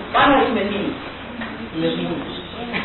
Boa noite, meus meninos. Meus meninos.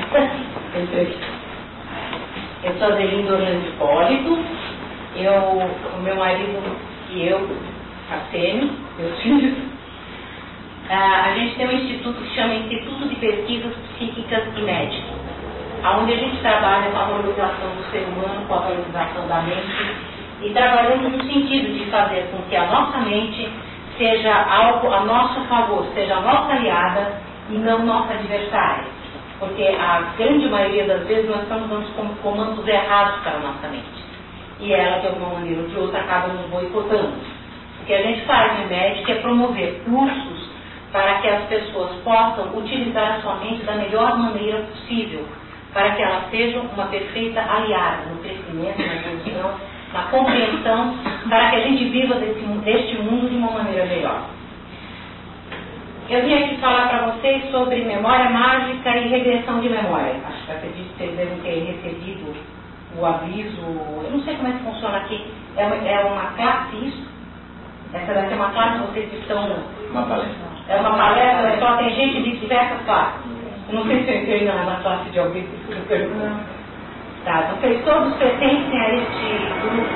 Eu sou Adelina Orlando Hipólito. O meu marido e eu, Arsênio, meus filhos, a gente tem um instituto que chama Instituto de Pesquisas Psíquicas e Médicas, onde a gente trabalha com a valorização do ser humano, com a valorização da mente, e trabalhamos no sentido de fazer com que a nossa mente seja algo a nosso favor, seja a nossa aliada e não nossa adversária. Porque a grande maioria das vezes nós estamos dando comandos errados para a nossa mente. E ela, de alguma maneira ou de outra, acaba nos boicotando. O que a gente faz no médico é promover cursos para que as pessoas possam utilizar a sua mente da melhor maneira possível, para que ela seja uma perfeita aliada no crescimento, na evolução, na compreensão, para que a gente viva deste mundo de uma maneira melhor. Eu vim aqui falar para vocês sobre memória mágica e regressão de memória. Acho que acredito que vocês devem ter recebido o aviso. Eu não sei como é que funciona aqui. É uma classe isso? Essa deve ser uma classe, vocês que estão... Uma palestra. É uma palestra, só tem gente de diversas classes. Eu não sei se eu entrei na classe de alguém que se perguntou. Tá, então vocês todos pertencem a este grupo.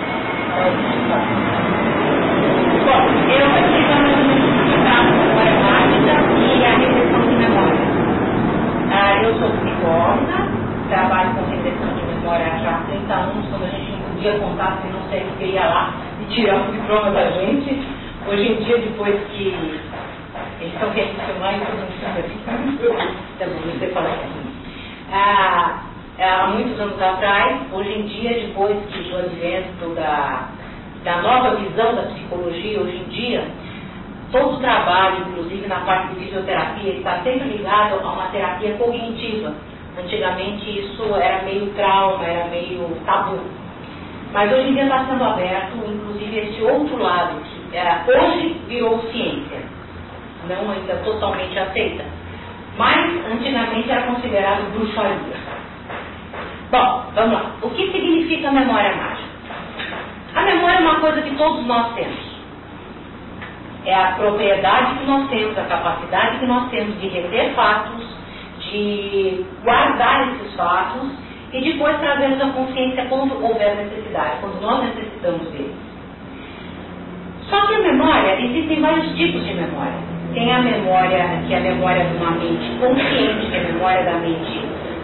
Bom, eu aqui vou explicar a memória mágica e a regressão de memória. Eu sou psicóloga, trabalho com regressão de memória já há 30 anos, quando a gente não podia contar, se não sei o que ia lá e tirar o diploma da gente. Hoje em dia, depois que eles estão revolucionários, todo mundo fica assim, também não sei falar assim. Há muitos anos atrás, hoje em dia, depois do advento da nova visão da psicologia, hoje em dia, todo o trabalho, inclusive na parte de fisioterapia, está sempre ligado a uma terapia cognitiva. Antigamente isso era meio trauma, era meio tabu. Mas hoje em dia está sendo aberto, inclusive, esse outro lado, que hoje virou ciência. Não ainda totalmente aceita. Mas antigamente era considerado bruxaria. Bom, vamos lá. O que significa memória mágica? A memória é uma coisa que todos nós temos. É a propriedade que nós temos, a capacidade que nós temos de reter fatos, de guardar esses fatos e depois trazê-los à consciência quando houver necessidade, quando nós necessitamos deles. Só que a memória, existem vários tipos de memória. Tem a memória, que é a memória de uma mente consciente, que é a memória da mente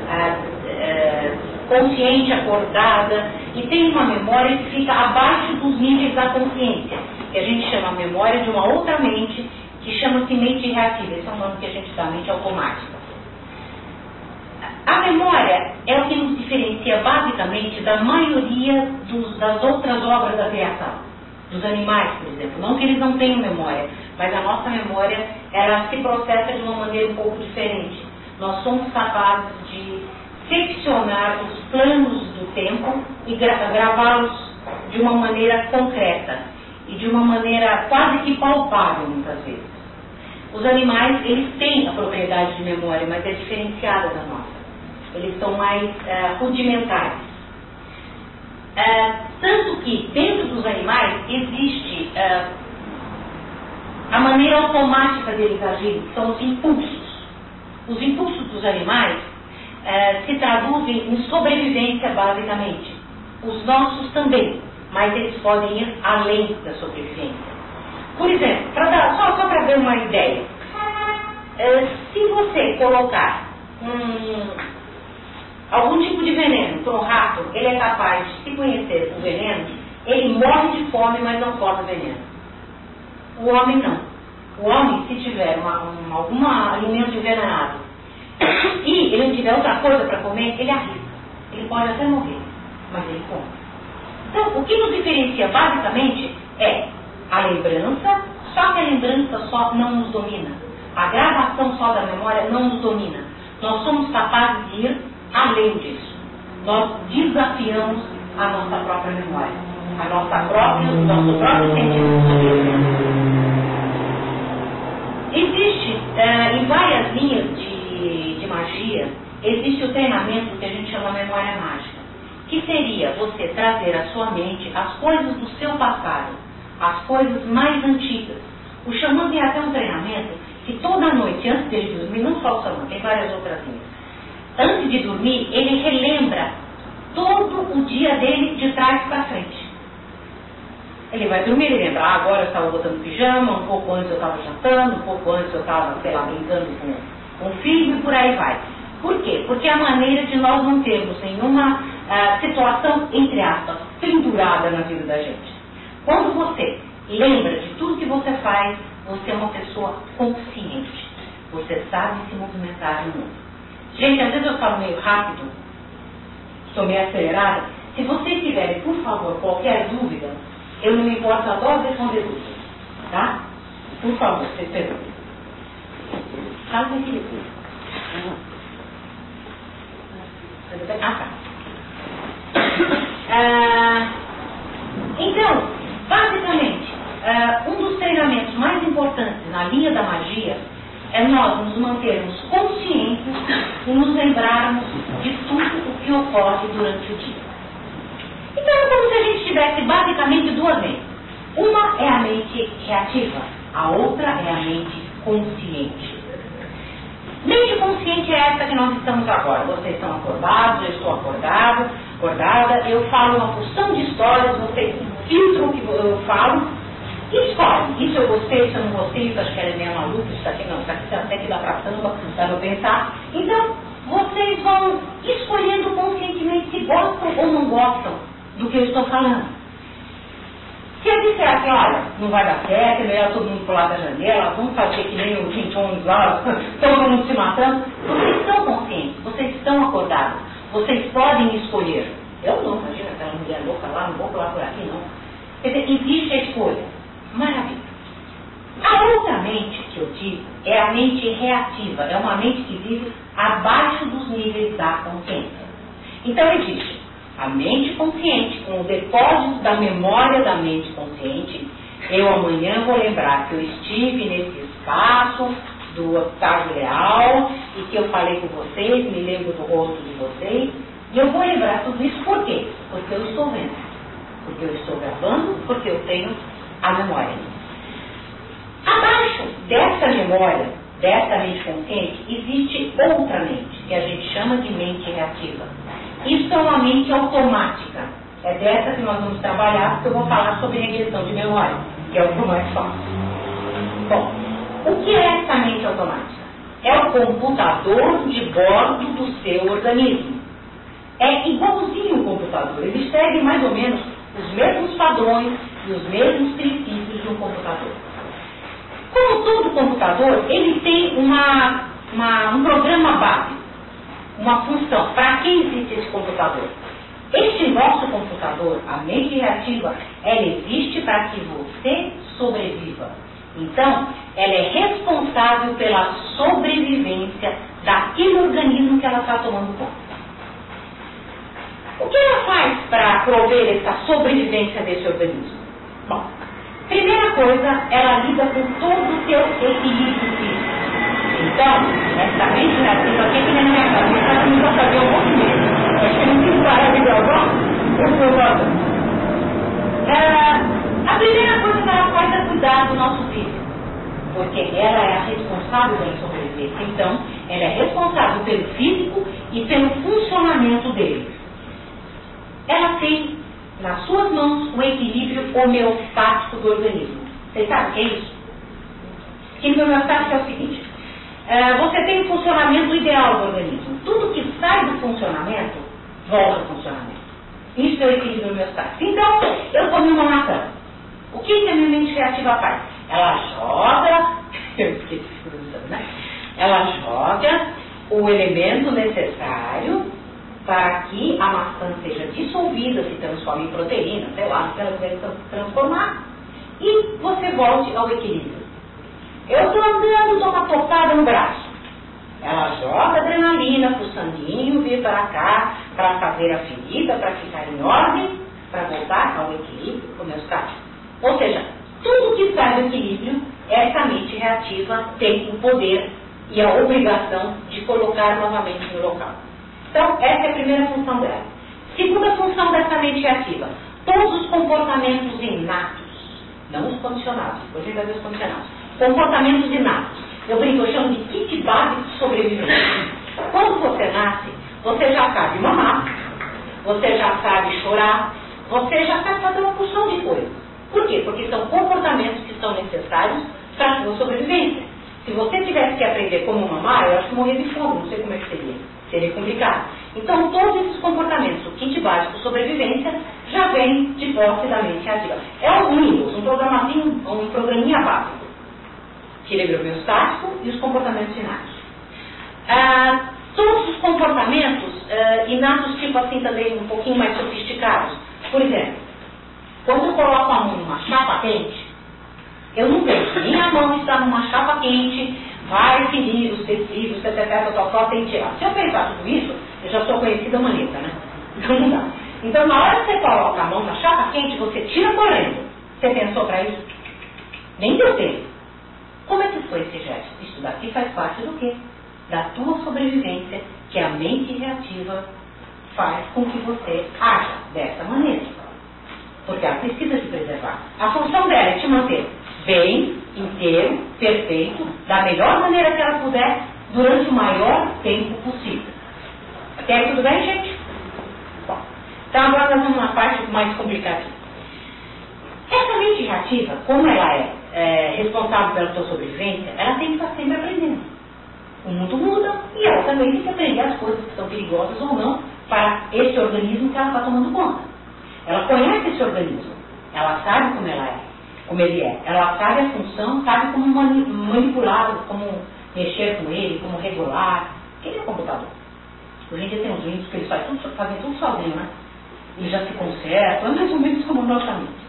consciente, acordada, e tem uma memória que fica abaixo dos níveis da consciência, que a gente chama memória de uma outra mente, que chama-se mente reativa. Esse é o nome que a gente dá, mente automática. A memória é o que nos diferencia basicamente da maioria das outras obras da criação. Dos animais, por exemplo. Não que eles não tenham memória, mas a nossa memória, ela se processa de uma maneira um pouco diferente. Nós somos capazes de seccionar os planos do tempo e gravá-los de uma maneira concreta e de uma maneira quase que palpável, muitas vezes. Os animais, eles têm a propriedade de memória, mas é diferenciada da nossa. Eles são mais rudimentares. Tanto que dentro dos animais existe a maneira automática deles agirem, que são os impulsos. Os impulsos dos animais se traduzem em sobrevivência, basicamente. Os nossos também, mas eles podem ir além da sobrevivência. Por exemplo, só para ver uma ideia, se você colocar algum tipo de veneno para um rato, ele é capaz de se conhecer o veneno, ele morre de fome, mas não come veneno. O homem não. O homem, se tiver algum alimento envenenado e ele não tiver outra coisa para comer, ele arrisca. Ele pode até morrer, mas ele come. Então, o que nos diferencia basicamente é a lembrança, só que a lembrança só não nos domina. A gravação só da memória não nos domina. Nós somos capazes de ir além disso. Nós desafiamos a nossa própria memória, nosso próprio sentido. Existe, em várias linhas de magia, existe o treinamento que a gente chama memória mágica, que seria você trazer à sua mente as coisas do seu passado, as coisas mais antigas. O xamã tem até um treinamento que toda toda noite, antes dele dormir, não só o Salomão, tem várias outras linhas. Antes de dormir, ele relembra todo o dia dele de trás para frente. Ele vai dormir, ele lembra, agora eu estava botando pijama, um pouco antes eu estava jantando, um pouco antes eu estava, sei lá, brincando com o filho e por aí vai. Por quê? Porque é a maneira de nós não termos nenhuma situação, entre aspas, pendurada na vida da gente. Quando você lembra de tudo que você faz, você é uma pessoa consciente. Você sabe se movimentar no mundo. Gente, às vezes eu falo meio rápido, estou meio acelerada. Se vocês tiverem, por favor, qualquer dúvida, eu não me importo, eu adoro responder dúvidas. Tá? Por favor, vocês perguntam. Faz aqui. Então, basicamente, um dos treinamentos mais importantes na linha da magia é nós nos mantermos conscientes e nos lembrarmos de tudo o que ocorre durante o dia. Então é como se a gente tivesse basicamente duas mentes. Uma é a mente reativa, a outra é a mente consciente. Mente consciente é essa que nós estamos agora. Vocês estão acordados, eu estou acordada, eu falo uma porção de histórias, vocês filtram o que eu falo e escolhem. Isso eu gostei, isso eu não gostei, isso acho que era meio maluco, isso aqui não, isso aqui até que dá pra samba, dá pra pensar. Então, vocês vão escolhendo conscientemente se gostam ou não gostam do que eu estou falando. Se eu disser assim, olha, não vai dar certo, é melhor todo mundo pular da janela, vamos fazer que nem o Kim Jong lá, todo mundo se matando, vocês estão conscientes, vocês estão acordados, vocês podem escolher. Eu não, imagina aquela mulher louca lá, não vou pular por aqui não. Quer dizer, existe a escolha. Maravilha. A outra mente que eu digo é a mente reativa, é uma mente que vive abaixo dos níveis da consciência. Então existe a mente consciente, com o depósito da memória da mente consciente. Eu amanhã vou lembrar que eu estive nesse espaço do Otávio Leal e que eu falei com vocês, me lembro do rosto de vocês, e eu vou lembrar tudo isso por quê? Porque eu estou vendo, porque eu estou gravando, porque eu tenho a memória. Abaixo dessa memória, dessa mente consciente, existe outra mente, que a gente chama de mente reativa. Isso é uma mente automática. É dessa que nós vamos trabalhar, porque eu vou falar sobre regressão de memória, que é o que eu mais faço. Bom, o que é essa mente automática? É o computador de bordo do seu organismo. É igualzinho o computador. Ele segue mais ou menos os mesmos padrões e os mesmos princípios de um computador. Como todo computador, ele tem um programa básico, uma função. Para que existe esse computador? Este nosso computador, a mente reativa, ela existe para que você sobreviva. Então, ela é responsável pela sobrevivência daquele organismo que ela está tomando conta. O que ela faz para prover essa sobrevivência desse organismo? Bom, primeira coisa, ela lida com todo o seu equilíbrio físico. Então, essa mente reativa aqui que na minha cabeça, eu não sabia um movimento. Acho que não quis parar de gravar, eu estou voltando. A primeira coisa que ela faz é cuidar do nosso físico, porque ela é a responsável pela sobrevivência. Então, ela é responsável pelo físico e pelo funcionamento dele. Ela tem nas suas mãos o equilíbrio homeostático do organismo. Vocês sabem o que é isso? O equilíbrio homeostático é o seguinte: você tem o funcionamento ideal do organismo. Tudo que sai do funcionamento, volta ao funcionamento. Isso é o equilíbrio homeostático. Então, eu comi uma maçã. O que a minha mente reativa faz? Ela joga, né? Ela joga o elemento necessário para que a maçã seja dissolvida, se transforme em proteína, sei lá, se ela quiser transformar, e você volte ao equilíbrio. Eu estou andando, dou uma topada no braço. Ela joga adrenalina para o sanguíneo vir para cá, para fazer a ferida, para ficar em ordem, para voltar ao equilíbrio homeostático. Ou seja, tudo que sai do equilíbrio, essa mente reativa tem o poder e a obrigação de colocar novamente no local. Então, essa é a primeira função dela. Segunda função dessa mente reativa: todos os comportamentos inatos, não os condicionados, depois ainda vê os condicionados, comportamentos inatos. Eu brinco, eu chamo de kit básico de sobrevivência. Quando você nasce, você já sabe mamar, você já sabe chorar, você já sabe fazer uma porção de coisas. Por quê? Porque são comportamentos que são necessários para a sua sobrevivência. Se você tivesse que aprender como mamar, eu acho que morrer de fome, não sei como é que seria. Seria complicado. Então, todos esses comportamentos, o kit básico de sobrevivência, já vem de posse da mente ativa. É um Windows, um programinha básico, que lembra o homeostático e os comportamentos inatos. Todos os comportamentos inatos, tipo assim, também um pouquinho mais sofisticados. Por exemplo, quando eu coloco a mão numa chapa quente, eu não penso, minha mão está numa chapa quente, vai ferir os tecidos, tem que tirar. Se eu pensar tudo isso, eu já sou conhecida maneta, né? Então não dá. Então, na hora que você coloca a mão na chapa quente, você tira correndo. Você pensou para isso? Nem deu tempo. Como é que foi esse gesto? Isso daqui faz parte do quê? Da tua sobrevivência, que a mente reativa faz com que você haja dessa maneira. Porque ela precisa te preservar. A função dela é te manter bem, inteiro, perfeito, da melhor maneira que ela puder, durante o maior tempo possível. Até aí tudo bem, gente? Bom, então agora nós vamos na parte mais complicada. Essa mente reativa, como ela é responsável pela sua sobrevivência, ela tem que estar sempre aprendendo. O mundo muda e ela também tem que aprender as coisas que são perigosas ou não para esse organismo que ela está tomando conta. Ela conhece esse organismo, ela sabe como ele é, ela sabe a função, sabe como manipulá-lo, como mexer com ele, como regular. Quem é o computador? Hoje em dia tem uns livros que eles fazem tudo sozinho, né? Ele já se conserta, mais ou menos como nossa mente.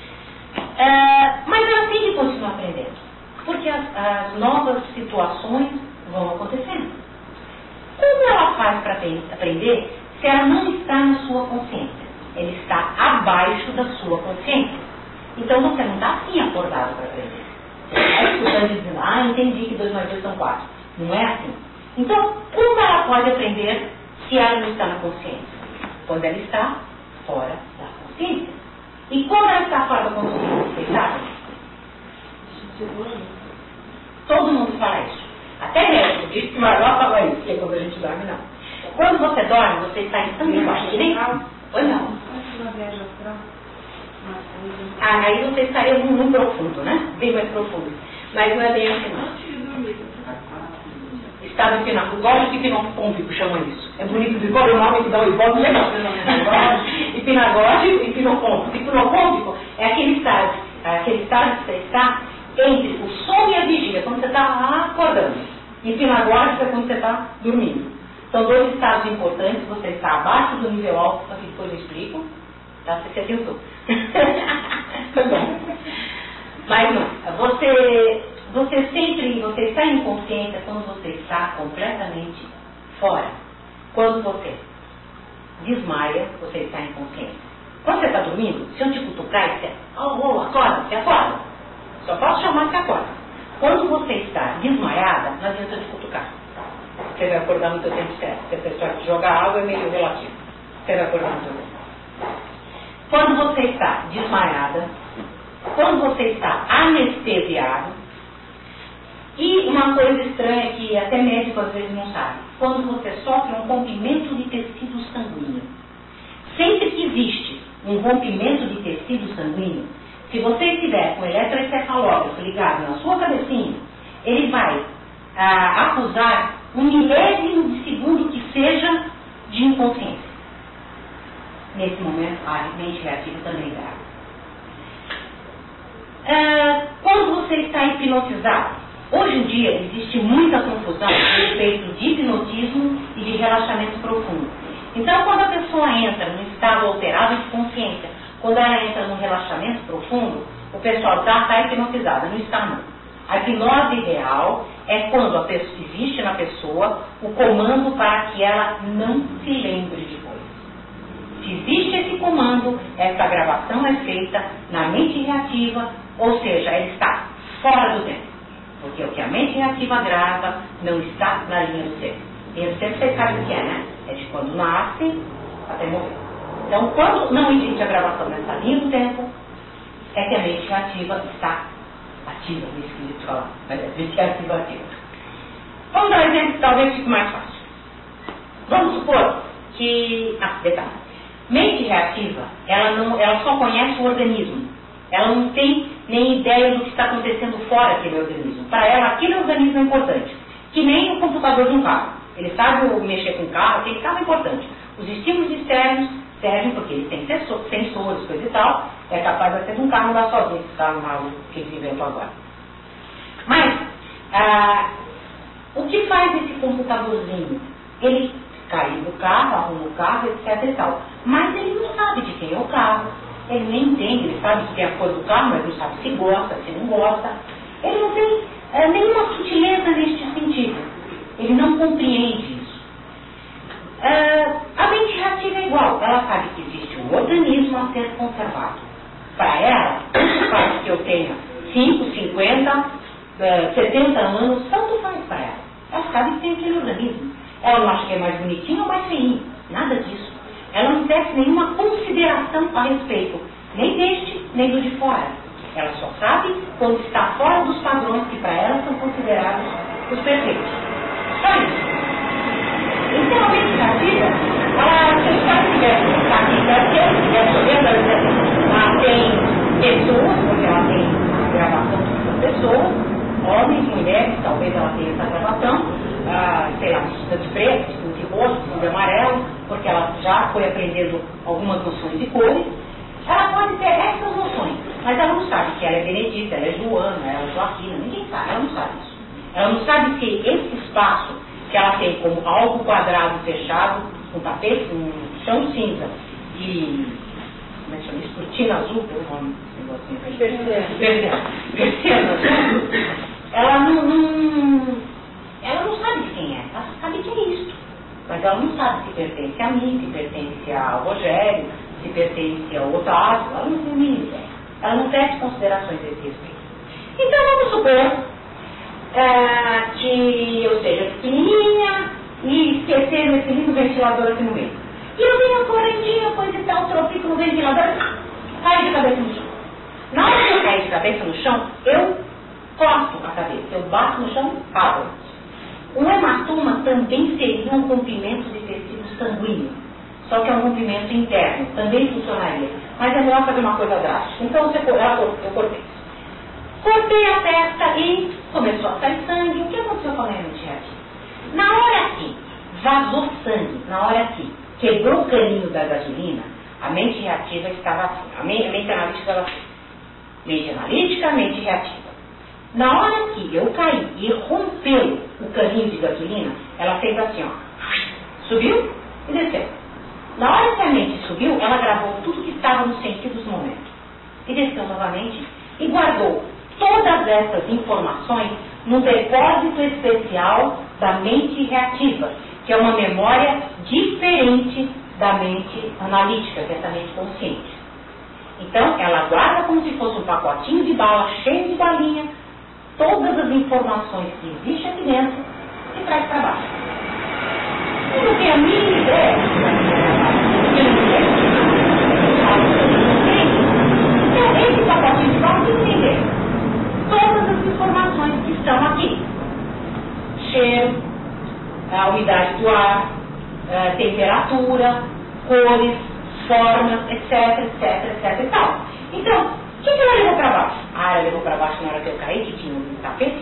Mas ela tem que continuar aprendendo, porque as novas situações vão acontecendo. Como ela faz para aprender se ela não está na sua consciência? Ela está abaixo da sua consciência. Então você não está assim acordado para aprender. Você está estudando e dizendo, entendi que 2 mais 2 são 4. Não é assim. Então, como ela pode aprender se ela não está na consciência? Quando ela está fora da consciência. E quando ela está fora da consciência, vocês sabem? Todo mundo fala isso. Até médico diz que Margot fala isso, que é quando a gente dorme, não. Quando você dorme, você está em tão embaixo que nem... Oi, não. Aí você estaria muito profundo, né? Bem mais profundo. Mas não é bem assim, não. Estado final. O gosto de hipnocômpico chama isso. É bonito de qual é o nome que dá o ibope legal. Hipnagógico e hipnocômpico. Hipnocômpico é aquele estado que você está entre o sono e a vigília, quando você está acordando. Hipnagógico é quando você está dormindo. São 2 estados importantes. Você está abaixo do nível alto, que depois eu explico. Tá? Você atentou. Foi bom. Mas não. Você está em consciência quando você está completamente fora. Quando você desmaia, você está em consciência. Quando você está dormindo, se eu te cutucar e você acorda, você acorda. Só posso chamar que acorda. Quando você está desmaiada, não adianta te cutucar. Você vai acordar no seu tempo certo. Se a pessoa te jogar água é meio relativo. Você vai acordar no seu tempo. Quando você está desmaiada, quando você está anestesiado, e uma coisa estranha que até médico às vezes não sabe, quando você sofre um rompimento de tecido sanguíneo. Sempre que existe um rompimento de tecido sanguíneo, se você estiver com o eletroencefalógrafo ligado na sua cabecinha, ele vai acusar 1 milésimo de segundo que seja de inconsciência. Nesse momento, a mente reativa também grave. Quando você está hipnotizado, hoje em dia existe muita confusão a respeito de hipnotismo e de relaxamento profundo. Então, quando a pessoa entra num estado alterado de consciência, quando ela entra num relaxamento profundo, o pessoal já está hipnotizado, não está não. A hipnose real é quando existe na pessoa o comando para que ela não se lembre de coisas. Se existe esse comando, essa gravação é feita na mente reativa, ou seja, ela está fora do tempo. Porque o que a mente reativa grava não está na linha do tempo. E o tempo você sabe o que é, né? É de quando nasce até morrer. Então, quando não existe a gravação nessa linha do tempo, é que a mente reativa está ativa, meio esquisito de falar, mas é vestiativa ativa. Vamos dar um exemplo que talvez fique mais fácil. Vamos supor que, detalhe, mente reativa, ela só conhece o organismo, ela não tem nem ideia do que está acontecendo fora daquele organismo. Para ela, aquele organismo é importante, que nem o computador de um carro. Ele sabe mexer com o carro, aquele carro é importante. Os estímulos externos servem porque ele tem sensores, coisa e tal, é capaz de ser um carro andar sozinho, esse carro maluco que eles inventam agora. Mas, o que faz esse computadorzinho? Ele cai do carro, arruma o carro, etc e tal. Mas ele não sabe de quem é o carro, ele nem entende, ele sabe que tem a cor do carro, mas não sabe se gosta, se não gosta. Ele não tem nenhuma sutileza neste sentido. Ele não compreende isso. A mente reativa é igual. Ela sabe que existe um organismo a ser conservado. Para ela, tanto faz que eu tenha 5, 50, 70 anos, tanto faz para ela. Ela sabe que tem aquele organismo. Ela não acha que é mais bonitinho ou mais feinho. Nada disso. Ela não exerce nenhuma consideração a respeito, nem deste, nem do de fora. Ela só sabe quando está fora dos padrões que para ela são considerados os perfeitos. Só isso. Então a mente reativa, se já tivesse ela tem pessoas, porque ela tem a gravação de pessoas, homens, mulheres, talvez ela tenha essa gravação, sei lá, vestida de preto, vestida de roxo, vestida de amarelo, porque ela já foi aprendendo algumas noções de cores. Ela pode ter essas noções, mas ela não sabe que ela é Benedita, ela é Joana, ela é Joaquina, ninguém sabe, ela não sabe isso. Ela não sabe se esse espaço que ela tem como algo quadrado fechado, com tapete, um chão cinza e, como é que chama isso? Cortina azul, pelo nome desse negocinho. Persiana azul. Ela não sabe de quem é, ela sabe que é isto. Mas ela não sabe se pertence a mim, se pertence ao Rogério, se pertence ao Otávio, ela não tem nenhuma ideia. Ela não teve considerações desse respeito. Então vamos supor que eu seja pequenininha e esquecer esse lindo ventilador aqui no meio. E eu venho a correntinha, coisa e tal, tropico no ventilador e caio de cabeça no chão. Na hora que eu cair de cabeça no chão, eu costo a cabeça, eu bato no chão, abro. Um hematoma também seria um rompimento de tecido sanguíneo, só que é um rompimento interno, também funcionaria. Mas é melhor fazer uma coisa drástica. Então eu cortei. Cortei a testa e começou a sair sangue. O que aconteceu com a minha mente reativa? Na hora que vazou sangue, na hora que quebrou o caninho da gasolina, a mente reativa estava assim. A mente analítica estava assim. Mente analítica, mente reativa. Na hora que eu caí e rompeu o caninho de gasolina, ela fez assim, ó. Subiu e desceu. Na hora que a mente subiu, ela gravou tudo que estava no sentido dos momentos. E desceu novamente e guardou todas essas informações num depósito especial da mente reativa, que é uma memória diferente da mente analítica, que é essa mente consciente. Então, ela guarda como se fosse um pacotinho de bala cheio de balinha, todas as informações que existem aqui dentro e traz para baixo. Eu não tenho a mínima ideia. Então, esse pacotinho de bala tem que entender todas as informações que estão aqui. Cheiro, a umidade do ar, temperatura, cores, formas, etc e tal. Então, o que ela levou para baixo? Ela levou para baixo na hora que eu caí, que tinha um tapete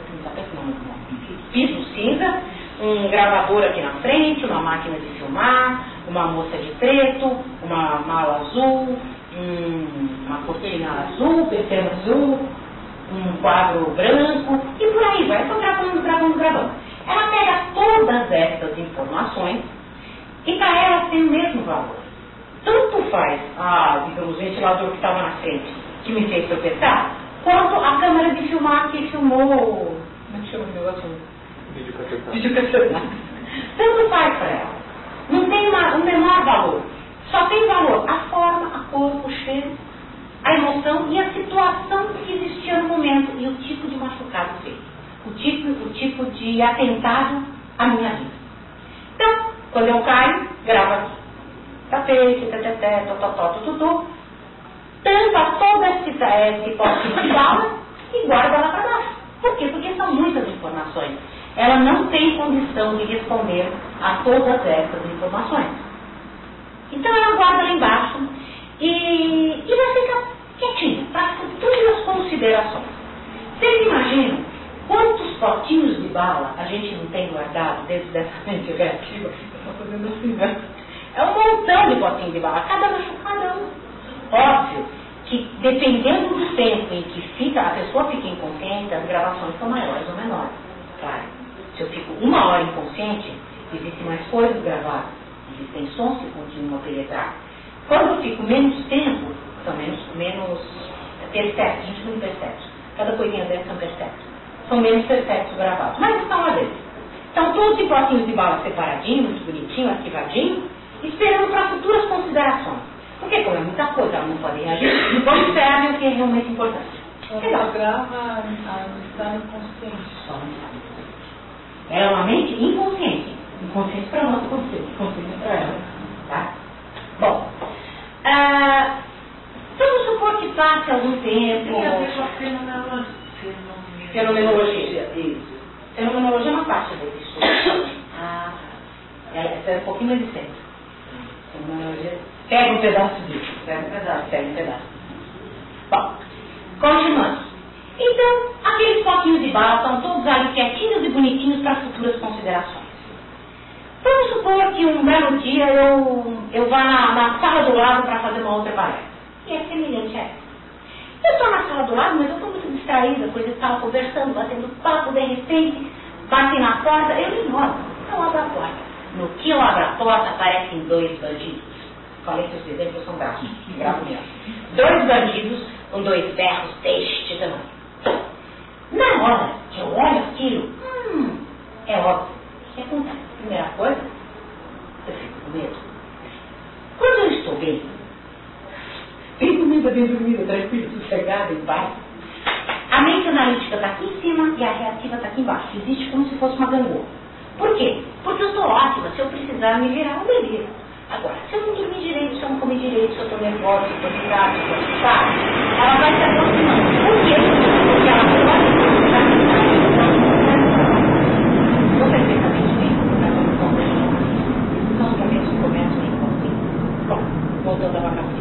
piso cinza, um gravador aqui na frente, uma máquina de filmar, uma moça de preto, uma mala azul, uma cortina azul, persiana azul, um quadro branco, e por aí vai, só gravando. Ela pega todas essas informações e para ela tem o mesmo valor. Tanto faz o ventilador que estava na frente, que me fez tropeçar, quanto a câmera de filmar que filmou, como é que chama o negócio? Videocassete. Tanto faz para ela. Não tem um menor valor. Só tem valor a forma, a cor, o cheiro, a emoção e a situação que existia no momento e o tipo de machucado feito. O tipo de atentado à minha vida. Então, quando eu caio, grava aqui. Tapete, tampa todo esse pote de bala e guarda lá para baixo. Por quê? Porque são muitas informações. Ela não tem condição de responder a todas essas informações. Então ela guarda lá embaixo e vai ficar quietinha para futuras considerações. Vocês imaginam quantos potinhos de bala a gente não tem guardado dentro dessa mente reativa? Eu estou fazendo assim, né? É um montão de potinhos de bala, cada um. Óbvio que dependendo do tempo em que a pessoa fica inconsciente, as gravações são maiores ou menores. Claro, se eu fico 1 hora inconsciente, existem mais coisas gravadas, existem sons que continuam a penetrar. Quando eu fico menos tempo, são menos perceptos, a gente não percebe. Cada coisinha dessa são perceptos. São menos perceptos gravados, mas estão lá dentro. Então todos os potinhos de bala separadinhos, bonitinho, arquivadinho, esperando para futuras considerações. Porque como é muita coisa, elas não podem agir, vamos esperar ver o que é realmente importante. Ela grava a estado inconsciente. Ela é uma mente inconsciente. Inconsciente para nós, consciente para ela. Tá? Bom, vamos supor que passe algum tempo. Fenomenologia. Isso. Fenomenologia é uma parte desse estudo. Essa é um pouquinho mais distante. Fenomenologia. Pega um pedaço disso. Pega um pedaço. Bom, continuando. Então, aqueles potinhos de bala estão todos ali quietinhos e bonitinhos para futuras considerações. Vamos supor que um belo dia eu vá na sala do lado para fazer uma outra palestra. E é semelhante a essa. Eu estou na sala do lado, mas eu estou muito distraída, pois eu estava conversando, batendo papo, de repente, bate na porta, eu ignoro. Eu abro a porta. No que eu abro a porta, aparecem 2 bandidos. Falei que os exemplos são bravos, bravo mesmo. 2 bandidos com 2 berros deste tamanho. Na hora que eu olho aquilo, é óbvio. O que acontece? Primeira coisa, eu fico com medo. Quando eu estou bem dormida, tranquilo, sossegada, em paz, a mente analítica está aqui em cima e a reativa está aqui embaixo. Existe como se fosse uma gangorra. Por quê? Porque eu estou ótima. Se eu precisar me virar, eu me viro. Agora, se eu não dormir direito, se eu não comer direito, se eu estou nervosa, se eu estou ligada, se eu estou assustada, ela vai se aproximando. Por quê? Porque ela pode estar você perfeitamente bem, então os momentos começam em conflito. Bom, voltando a vacaria.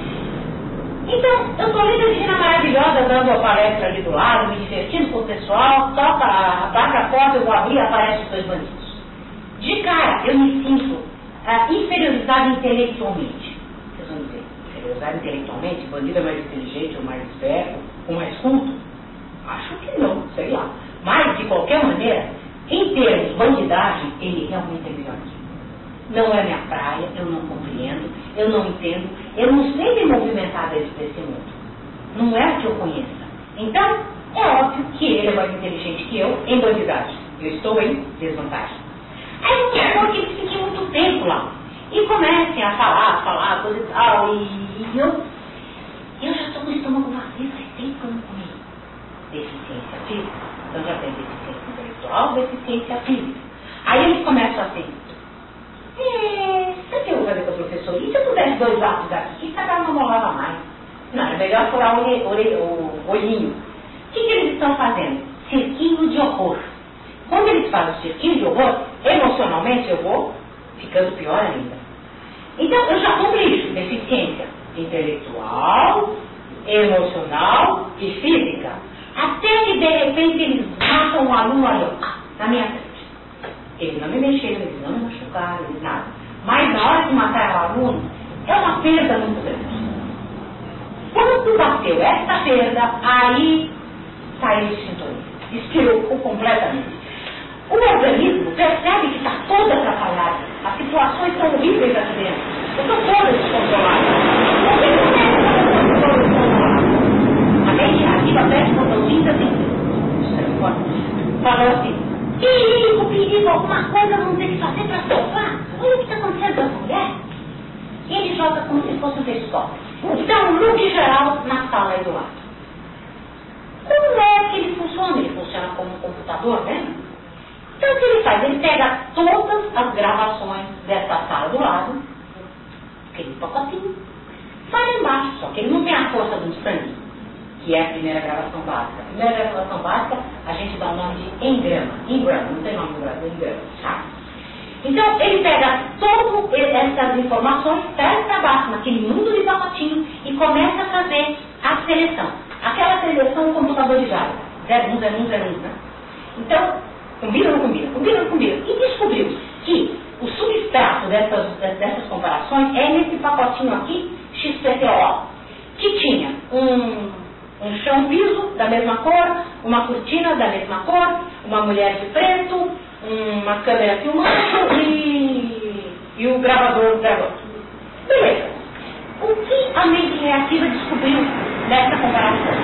Então, eu estou ali da Regina maravilhosa, dando a palestra ali do lado, me divertindo com o pessoal, toca a porta, eu vou abrir e aparecem os 2 bandidos. De cara, eu me sinto inferiorizada intelectualmente. Vocês vão dizer, inferiorizada intelectualmente? Bandido é mais inteligente, ou mais esperto, ou mais culto? Acho que não, sei lá. Mas, de qualquer maneira, em termos de bandidagem, ele realmente é melhor que eu. Não é minha praia, eu não compreendo, eu não entendo, eu não sei me movimentar dentro desse mundo. Não é o que eu conheça. Então, é óbvio que ele é mais inteligente que eu em bandidagem. Eu estou em desvantagem. Aí vamos supor que eles fiquem muito tempo lá e comecem a falar, coisa e tal, e eu já estou com o estômago vazio, faz tempo que eu não comi. Deficiência física. Então já tem deficiência intelectual, deficiência física. Aí eles começam assim. Sabe o que eu vou fazer com o professor? E se eu pudesse 2 lápis aqui, cada um não molava mais? Não, é melhor furar o olhinho. O que eles estão fazendo? Cirquinho de horror. Quando eles fazem o cirquinho de horror, emocionalmente eu vou ficando pior ainda. Então eu já cumpri isso, deficiência intelectual, emocional e física. Até que de repente eles matam um aluno ali, na minha frente. Eles não me mexeram, eles não me machucaram, eles nada. Mas na hora de matar o aluno, é uma perda muito grande. Quando bateu essa perda, aí saiu de sintonia. Espirocou completamente. O organismo percebe que está todo atrapalhado. As situações são horríveis aqui dentro. Eu estou toda descontrolada. O que acontece quando eu estou toda descontrolada? A mente ativa pede um botãozinho assim. Falou assim. Perigo, alguma coisa vamos ter que fazer para salvar. Olha o que está acontecendo com essa mulher. E ele joga como se fosse um telescópio. Então, um look geral na sala aí do lado. Como é que ele funciona? Ele funciona como um computador, né? Então, o que ele faz? Ele pega todas as gravações dessa sala do lado, aquele pacotinho, vai lá embaixo, só que ele não tem a força do sangue. que é a primeira gravação básica. A primeira gravação básica, a gente dá o nome de engrama, não tem nome no Brasil, engrama, tá? Então, ele pega todas essas informações, traz para baixo, naquele mundo de pacotinho, e começa a fazer a seleção. Aquela seleção computadorizada, 01, 01, 01, né? Então, combina ou não combina? Combina ou não combina? E descobriu que o substrato dessas comparações é nesse pacotinho aqui, XPTO, que tinha um chão piso da mesma cor, uma cortina da mesma cor, uma mulher de preto, uma câmera filmando e o gravador gravando. Beleza. O que a mente reativa descobriu nessa comparação?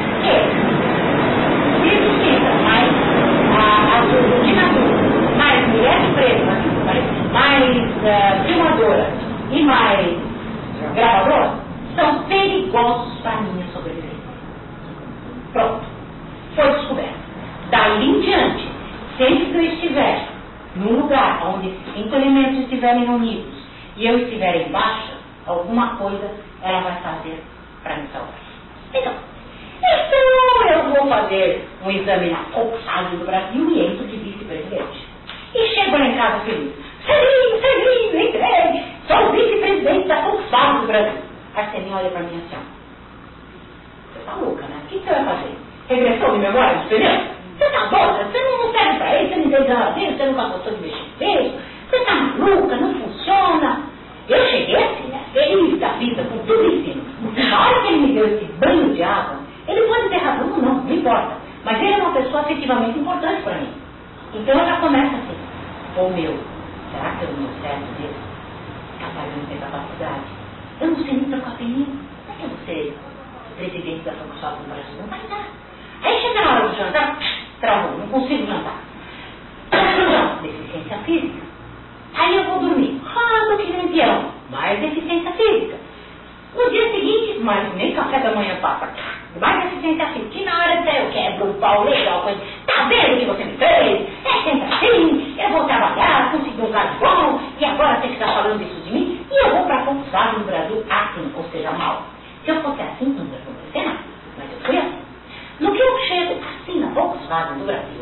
Piso cinza, mais a cortina azul, mais mulher de preto, mais filmadora e mais gravador, são perigosos para a minha sobrevivência. Pronto. Foi descoberto. Daí em diante, sempre que eu estiver num lugar onde esses 5 elementos estiverem reunidos e eu estiver em baixa, alguma coisa ela vai fazer para me salvar. Então eu vou fazer um exame na Volkswagen do Brasil e entro de vice-presidente. E chego lá em casa feliz. Feliz, entregue. Sou o vice-presidente da Volkswagen do Brasil. A Arcelinha olha para mim assim, você tá louca, né? O que você vai fazer? Regressão de memória dos pneus? Você tá doida? Você não serve para isso, você não tem geladeira, você nunca gostou de mexer nisso, você tá maluca, não funciona. Eu cheguei assim, né? Feliz da vida, com tudo em cima. Na hora que ele me deu esse banho de água, ele pode ter razão ou não importa. Mas ele é uma pessoa efetivamente importante para mim. Então eu já começo assim, será que o meu cérebro dele capaz de não ter capacidade? Eu não sei nem trocar pneu. Como é que eu vou ser presidente da Volkswagen do Brasil? Não vai dar. Aí chega na hora do jantar, travou, não consigo jantar. Deficiência física. Aí eu vou dormir. Tô que nem peão. Mais deficiência física. No dia seguinte, mas nem café da manhã passa. Mais deficiência física. E na hora de eu quebro o pau legal, coisa. Tá vendo o que você me fez? É sempre assim. Eu vou trabalhar, conseguir um carro bom, e agora você que está falando isso de mim, e eu vou para a Volkswagen no Brasil assim, ou seja, mal. Se eu fosse assim, não ia acontecer nada. Mas eu fui assim. No que eu chego assim na Volkswagen do Brasil,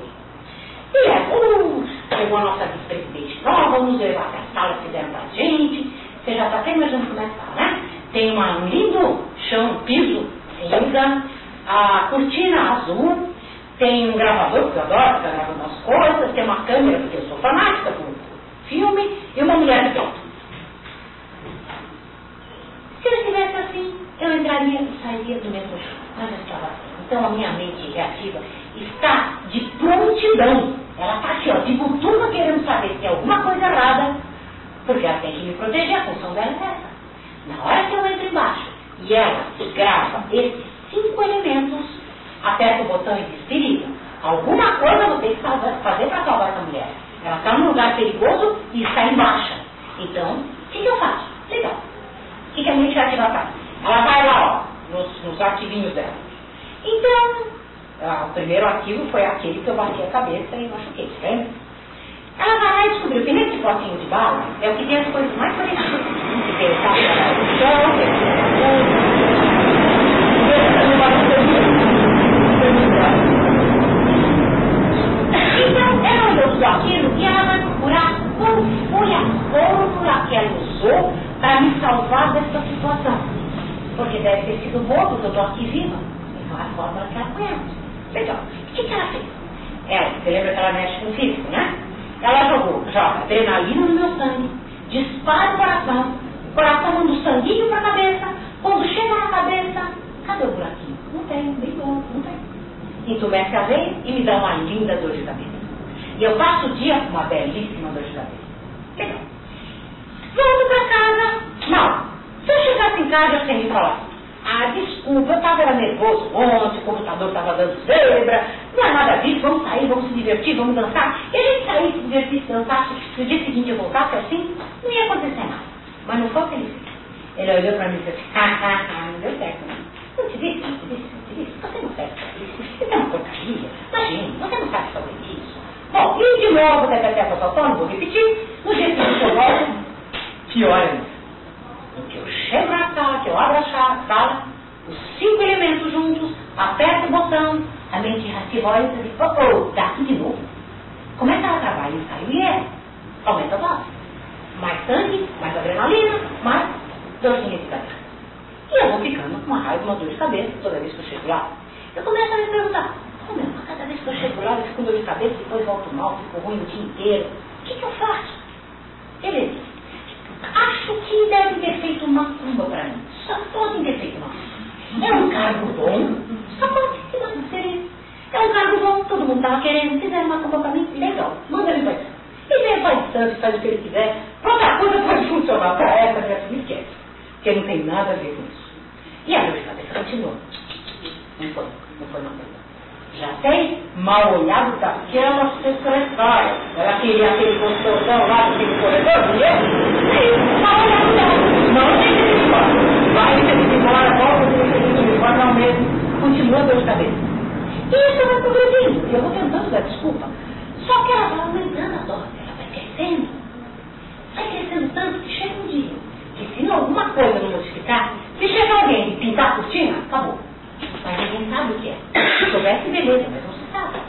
e chegou a nossa vice-presidente nova, vamos levar até a sala que deram pra gente. Você já está até imaginando como é que tá, né? Tem um lindo chão, piso cinza, a cortina azul, tem um gravador, porque eu adoro ficar gravando as coisas, tem uma câmera, porque eu sou fanática por filme, e uma mulher de pronto. Se eu estivesse assim, eu entraria e sairia do mesmo chão. Mas eu estava assim. Então a minha mente reativa está de prontidão. Ela está aqui, de butuca, querendo saber se tem alguma coisa errada, porque ela tem que me proteger, a função dela é essa. Na hora que eu entro embaixo e ela grava esses 5 elementos, aperta o botão e diz, perigo, alguma coisa eu vou ter que fazer para salvar essa mulher. Ela está num lugar perigoso e está em baixa. Então, o que eu faço? Legal. O que a mente reativa faz? Ela vai lá, nos arquivinhos dela. Então, o primeiro arquivo foi aquele que eu bati a cabeça e machuquei, tá vendo? Ela vai lá e descobriu que nesse potinho de bala é o que tem as coisas mais parecidas. Que tem o carro no chão, tem então, ela olhou tudo aquilo e ela vai procurar qual foi a fórmula que ela usou para me salvar dessa situação. Porque deve ter sido bobo que eu estou aqui viva. Então, é a fórmula que ela conhece. Legal. O que ela fez? Você lembra que ela mexe com o físico, né? Ela joga adrenalina no meu sangue, dispara o coração manda o sanguinho para a cabeça. Quando chega na cabeça, cadê o buraquinho? Não tem, bem bom, não tem. Entumece a veia e me dá uma linda dor de cabeça. E eu passo o dia com uma belíssima dor de cabeça. Legal. Volto para casa. Não. Se eu chegasse em casa, eu tenho que falar. Desculpa, eu estava nervoso ontem, o computador estava dando zebra, não é nada disso, vamos sair, vamos se divertir, vamos dançar. E a gente sair, se divertir, se dançar, se no dia seguinte eu voltasse assim, não ia acontecer nada. Mas não foi o que ele fez. Ele olhou para mim e disse, não deu certo, né? Eu te disse, você não serve para isso, isso é uma porcaria, imagina, você não sabe fazer isso. Bom, e de novo, vou repetir, no dia seguinte eu volto, pior ainda. No que eu chego na sala, que eu abro a sala, os 5 elementos juntos, aperta o botão, a mente reativa olha e diz, tá aqui de novo. Como é que ela trabalha? Ensaio e erro. Aumenta a dose. Mais sangue, mais adrenalina, mais dorzinha de cabeça. E eu vou ficando com uma raiva, uma dor de cabeça toda vez que eu chego lá. Eu começo a me perguntar, cada vez que eu chego lá, eu fico com dor de cabeça, depois volto mal, fico ruim o dia inteiro. O que eu faço? Beleza. Acho que deve ter feito uma macumba para mim. Só podem ter feito uma macumba. É um cargo bom, só pode ser uma seria. É um cargo bom, todo mundo estava querendo, fizeram uma macumba para mim, legal, manda ele vai. E vem faz tanto, faz o que ele quiser. Outra coisa pode funcionar para essa, já se esquece. Porque não tem nada a ver com isso. E a dor de cabeça continuou. Não foi uma coisa. Já sei, mal olhado da cama secretária. Ela queria aquele gostosão lá daquele corredor, viu? Mal olhado dela. Não tem que ir embora. Vai ter que ir embora, volta, tem que ir embora, não mesmo. Continua a dor de cabeça. E isso vai progredindo. E eu vou tentando dar desculpa. Só que ela vai aumentando a dose. Ela vai crescendo. Vai crescendo tanto que chega um dia. Que se alguma coisa não modificar, se chegar alguém e pintar a cortina, acabou. Mas ninguém sabe o que é. Se soubesse, beleza, mas não se sabe.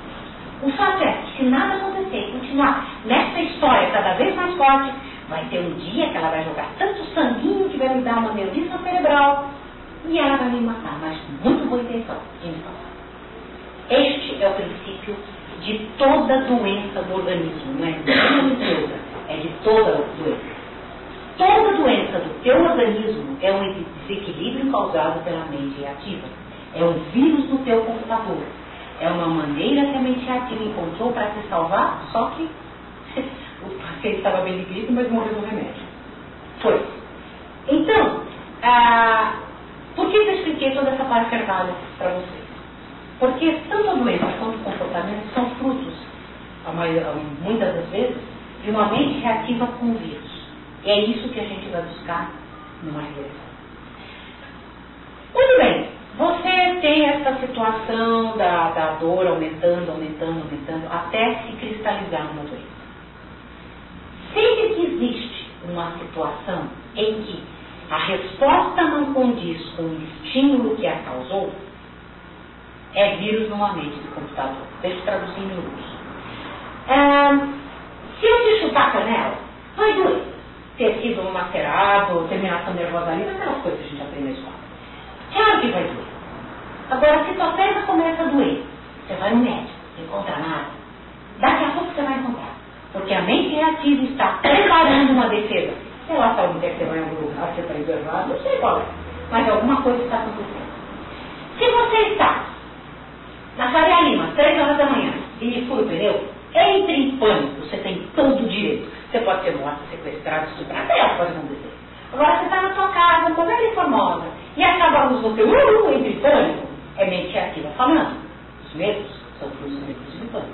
O fato é que se nada acontecer e continuar nessa história cada vez mais forte, vai ter um dia que ela vai jogar tanto sanguinho que vai me dar uma aneurisma cerebral e ela vai me matar, mas com muito boa intenção de me salvar. Este é o princípio de toda doença do organismo, não é de uma doença, é de toda doença. Toda doença do teu organismo é um desequilíbrio causado pela mente reativa. É um vírus no teu computador. É uma maneira que a mente reativa encontrou para se salvar, só que o paciente estava bem de gripe, mas morreu do remédio. Foi. Então, por que eu expliquei toda essa parafernália para vocês? Porque tanto a doença quanto o comportamento são frutos, muitas das vezes, de uma mente reativa com o vírus. E é isso que a gente vai buscar numa regressão. Muito bem, você tem essa situação da dor aumentando, até se cristalizar numa doença. Sempre que existe uma situação em que a resposta não condiz com o estímulo que a causou, é vírus numa mente do computador. Deixa eu traduzir em minutos. Se eu te chutar a canela, vai doer. Tecido macerado, terminação nervosa ali, aquelas coisas que a gente aprende na escola. Claro que vai doer. Agora, se tua perna começa a doer, você vai no médico, não encontra nada. Daqui a pouco você vai encontrar. Porque a mente reativa está preparando uma defesa. Sei lá se algum dia você vai em algum lugar, você está envergado, não sei qual é. Mas alguma coisa está acontecendo. Se você está na Faria Lima, 3 horas da manhã, e fura o pneu, entre em pânico, você tem todo o direito. Você pode ser morto, sequestrado, estuprado, até pode acontecer. Agora você está na sua casa, com a formosa, e acaba a luz no teu entre em pânico, é mente reativa falando. Os medos são frutos de pânico.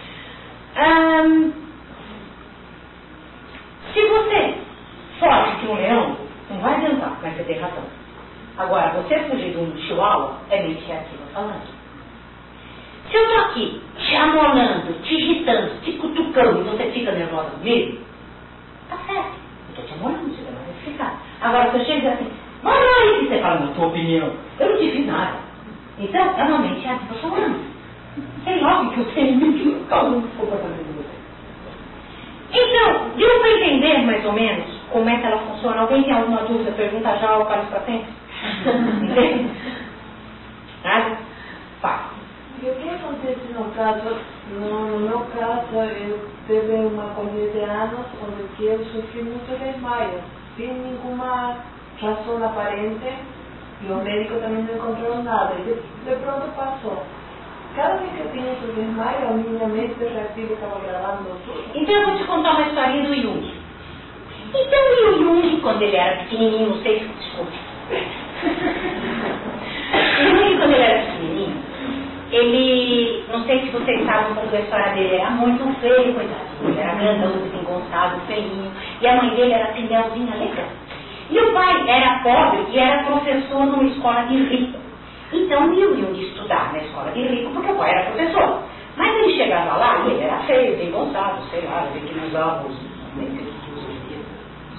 Se você foge de um leão, não vai adiantar, mas você tem razão. Agora, você fugir de um chihuahua, é mente reativa falando. Se eu estou aqui te amolando, te irritando, te cutucando e você fica nervosa comigo, tá certo. Eu estou te amolando, você vai ficar. Agora, se eu chego assim, vai lá e você fala, na tua opinião, eu não te fiz nada. Então, é uma mente reativa falando. Sei logo que eu tenho que não causa muito comportamento de você. Então, deu para entender mais ou menos como é que ela funciona? Alguém tem alguma dúvida? Pergunta já ao Carlos Patente. Entende? Nada? Fala. E o que acontece no caso, no meu caso, eu teve uma quantidade de anos onde eu sofri muito desmaio, sem nenhuma razão aparente, e o médico também não encontrou nada, e de pronto passou. Cada vez que eu tinha esse desmaio, a minha mente reativa estava gravando tudo. Então eu vou te contar uma historinha do Jung. Então o Jung, quando ele era pequenininho, não sei se... Desculpe. O Jung, quando ele era pequenininho, ele, não sei se vocês sabem um pouco da história dele, era muito feio, coitadinho. Ele era grandão, desengonçado, feinho. E a mãe dele era pindelzinha, legal. E o pai era pobre e era professor numa escola de rico. Então ele ia estudar na escola de rico, porque o pai era professor. Mas ele chegava lá e ele era feio, desengonçado, sei lá, ele que não usava os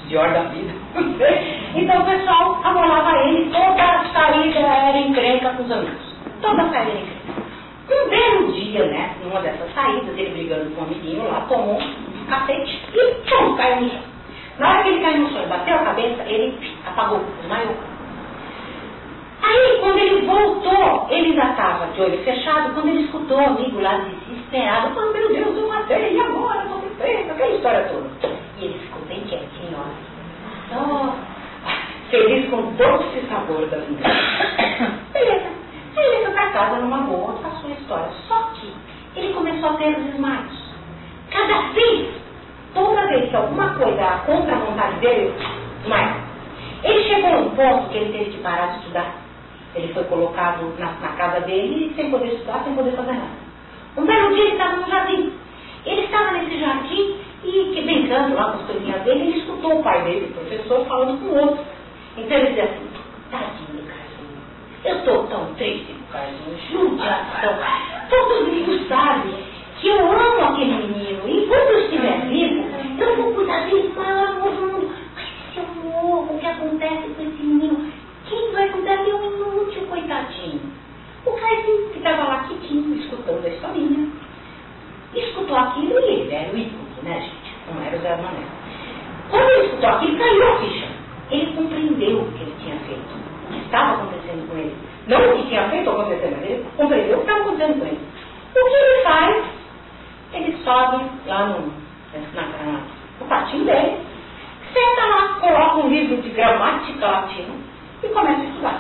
pior da vida. Então o pessoal amolava ele, toda saída era encrenca com os amigos. Toda saída era encrenca. Um belo dia, né, numa dessas saídas, ele brigando com um amiguinho lá, tomou um cacete e pum, caiu no chão. Na hora que ele caiu no chão e bateu a cabeça, ele apagou, desmaiou. Aí, quando ele voltou, ele ainda estava de olho fechado, quando ele escutou o amigo lá desesperado, falando, meu Deus, eu matei, e agora? Vou ser preso, aquela história toda. E ele ficou bem quietinho, ó. Feliz com doce sabor da vingança. Beleza. Aí ele foi para casa numa boa com a sua história. Só que ele começou a ter os desmaios. Cada vez, toda vez que alguma coisa era contra a vontade dele, desmaia. Ele chegou a um ponto que ele teve que parar de estudar. Ele foi colocado na casa dele sem poder estudar, sem poder fazer nada. Um belo dia ele estava no jardim. Ele estava nesse jardim e brincando lá com as coisinhas dele, ele escutou o pai dele, o professor, falando com o outro. Então ele dizia assim, tadinho, Carlinhos, eu estou tão triste com o Carlinhos, judiação. Todo mundo sabe que eu amo aquele menino e quando eu estiver vivo, eu vou cuidar dele com o maior amor do mundo. Mas se eu morro, o que acontece com esse menino? Quem vai cuidar de um inútil, coitadinho? O Carlinhos que estava lá quietinho, escutando a historinha, escutou aquilo e ele era o idoso, né, gente? Não era o Zé Mané. Quando ele escutou aquilo, caiu a ficha. Ele compreendeu o que ele tinha feito, o que estava acontecendo com ele. Não o que tinha feito ou acontecendo, mas ele compreendeu o que estava acontecendo com ele. O que ele faz? Ele sobe lá no quartinho dele, senta lá, coloca um livro de gramática latina e começa a estudar.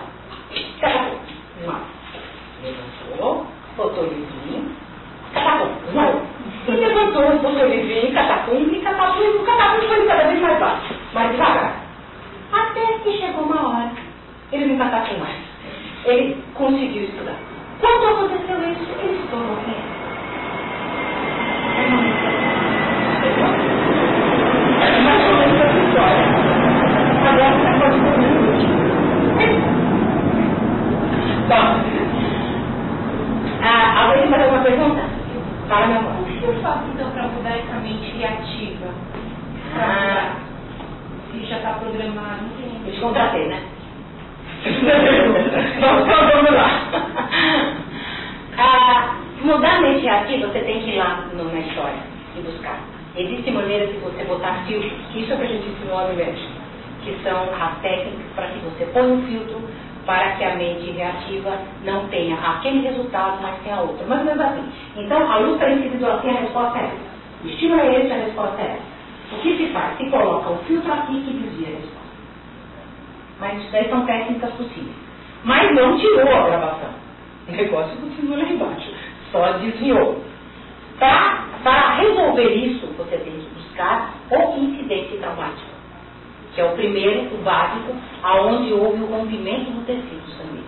Levantou, botou o livrinho, catapum, desmaiou. E levantou, botou o livrinho, catapum, e o catapum foi cada vez mais baixo, mais devagar. Até que chegou uma hora, ele não catapum mais. Ele conseguiu estudar. Quando aconteceu isso, ele estourou quem? Mais ou menos essa história. Agora você pode comer. Bom. Alguém tem mais alguma pergunta? Fala, meu amor. O que eu faço então para mudar essa mente criativa? Se já está programado, não tem. Eu te contratei, né? Vamos lá. Mudar a mente reativa, você tem que ir lá na história e buscar. Existem maneiras de você botar filtros, que isso é o que a gente ensinou no Médico, que são as técnicas para que você põe um filtro para que a mente reativa não tenha aquele resultado, mas tenha outro. Mais ou menos assim. Então, a luz está incidida aqui, a resposta é essa. O estímulo é esse, a resposta é essa. O que se faz? Se coloca um filtro aqui que desvia a resposta. Mas isso daí são técnicas possíveis. Mas não tirou a gravação. O negócio continua lá embaixo. Só desviou. Para resolver isso, você tem que buscar o incidente traumático, que é o primeiro, o básico, aonde houve o rompimento do tecido sanguíneo.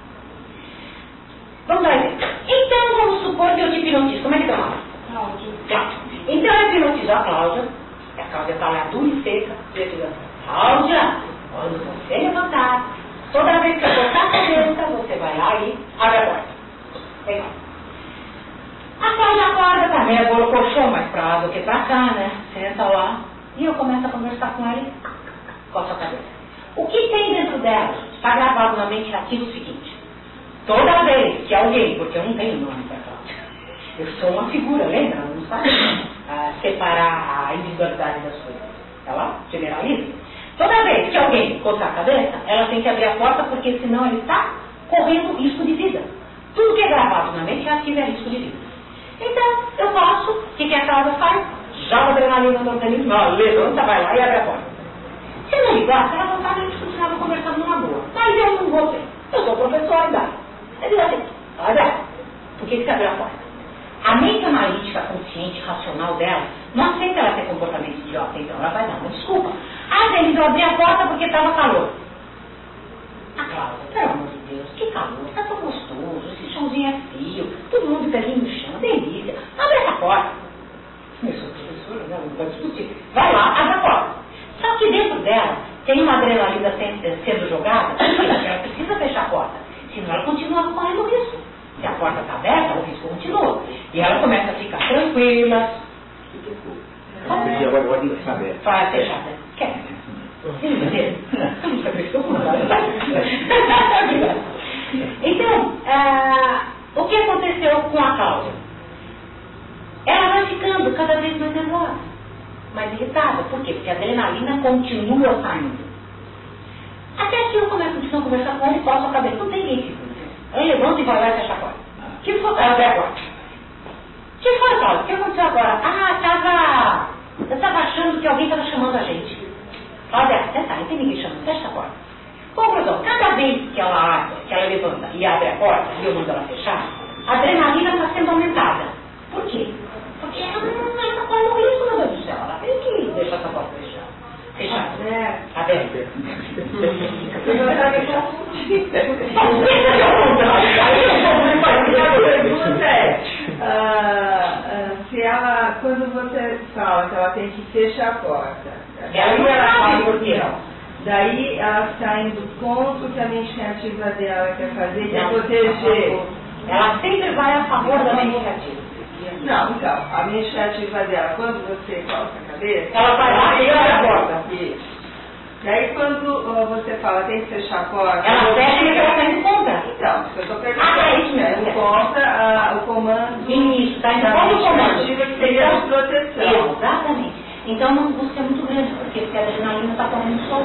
Vamos lá. Então, vamos supor que eu te hipnotizo. Como é que chama? Cláudia. Então, eu hipnotizo a Cláudia. A Cláudia está lá dura e seca. Eu digo, Cláudia, quando você levantar, toda vez que eu botar a cabeça, você vai lá e abre a porta. Legal. A Cláudia acorda também, agora o colchão mais pra lá do que pra cá, né? Senta lá. E eu começo a conversar com ela e coça a cabeça. O que tem dentro dela? Está gravado na mente ativa o seguinte: toda vez que alguém, porque eu não tenho nome para Cláudia, eu sou uma figura, lembra? Não sabe separar a individualidade das coisas. Ela generaliza. Toda vez que alguém coçar a cabeça, ela tem que abrir a porta, porque senão ela está correndo risco de vida. Tudo que é gravado na mente ativa é risco de vida. Então, eu faço, o que a Cláudia faz? Joga adrenalina no organismo, ela levanta, vai lá e abre a porta. Se não ligasse, ela não sabe que a gente continuava conversando numa boa. Mas eu não vou ser. Eu sou professor ainda. Eu digo assim, olha, por que você abriu a porta? A mente analítica, consciente, racional dela, não aceita ela ter comportamento idiota, então ela vai dar uma desculpa. Denis, eu abri a porta porque estava calor. A Cláudia, pelo amor de Deus, que calor, está tão gostoso, esse chãozinho é frio, todo mundo de pezinho no chão, delícia. Abre essa porta. Eu sou professora, não vou discutir. Vai lá, abre a porta. Só que dentro dela tem uma adrenalina sendo jogada, ela precisa fechar a porta, senão ela continua correndo risco. Se a porta está aberta, o risco continua. E ela começa a ficar tranquila. Agora saber. Vai fechada. Quer? Então, o que aconteceu com a Cláudia? Ela vai ficando cada vez mais nervosa, mais irritada. Por quê? Porque a adrenalina continua saindo. Até que eu começo a conversar com ele e coço a cabeça. Não tem ninguém seguro. Aí levanta e vai lá e fecha a porta. O que foi, Cláudia, agora? O que foi, Cláudia? O que aconteceu agora? Eu estava achando que alguém estava chamando a gente. Cláudia, senta, não tem ninguém chamando, fecha a porta. Conclusão, cada vez que ela levanta e abre a porta e eu mando ela fechar, a adrenalina está sendo aumentada. Por quê? Porque ela está correndo risco, meu Deus do céu. Ela tem que deixar essa porta fechada. Aberta. Se ela, quando você fala que ela tem que fechar a porta, ela fala por quê? Daí ela está indo contra o que a mente criativa dela quer fazer, quer proteger. Ela sempre vai a favor da mente criativa. Não, então, a mente criativa dela, quando você coloca a cabeça, ela vai lá e abre a porta. Isso. Daí quando você fala tem que fechar a porta, ela fecha e ela está indo contra. Então, eu estou perguntando. É isso mesmo. Contra o comando. Isso, está indo contra o comando. Que seria a proteção. Exatamente. Então não busca é muito grande, por quê? Porque a adrenalina está correndo solta.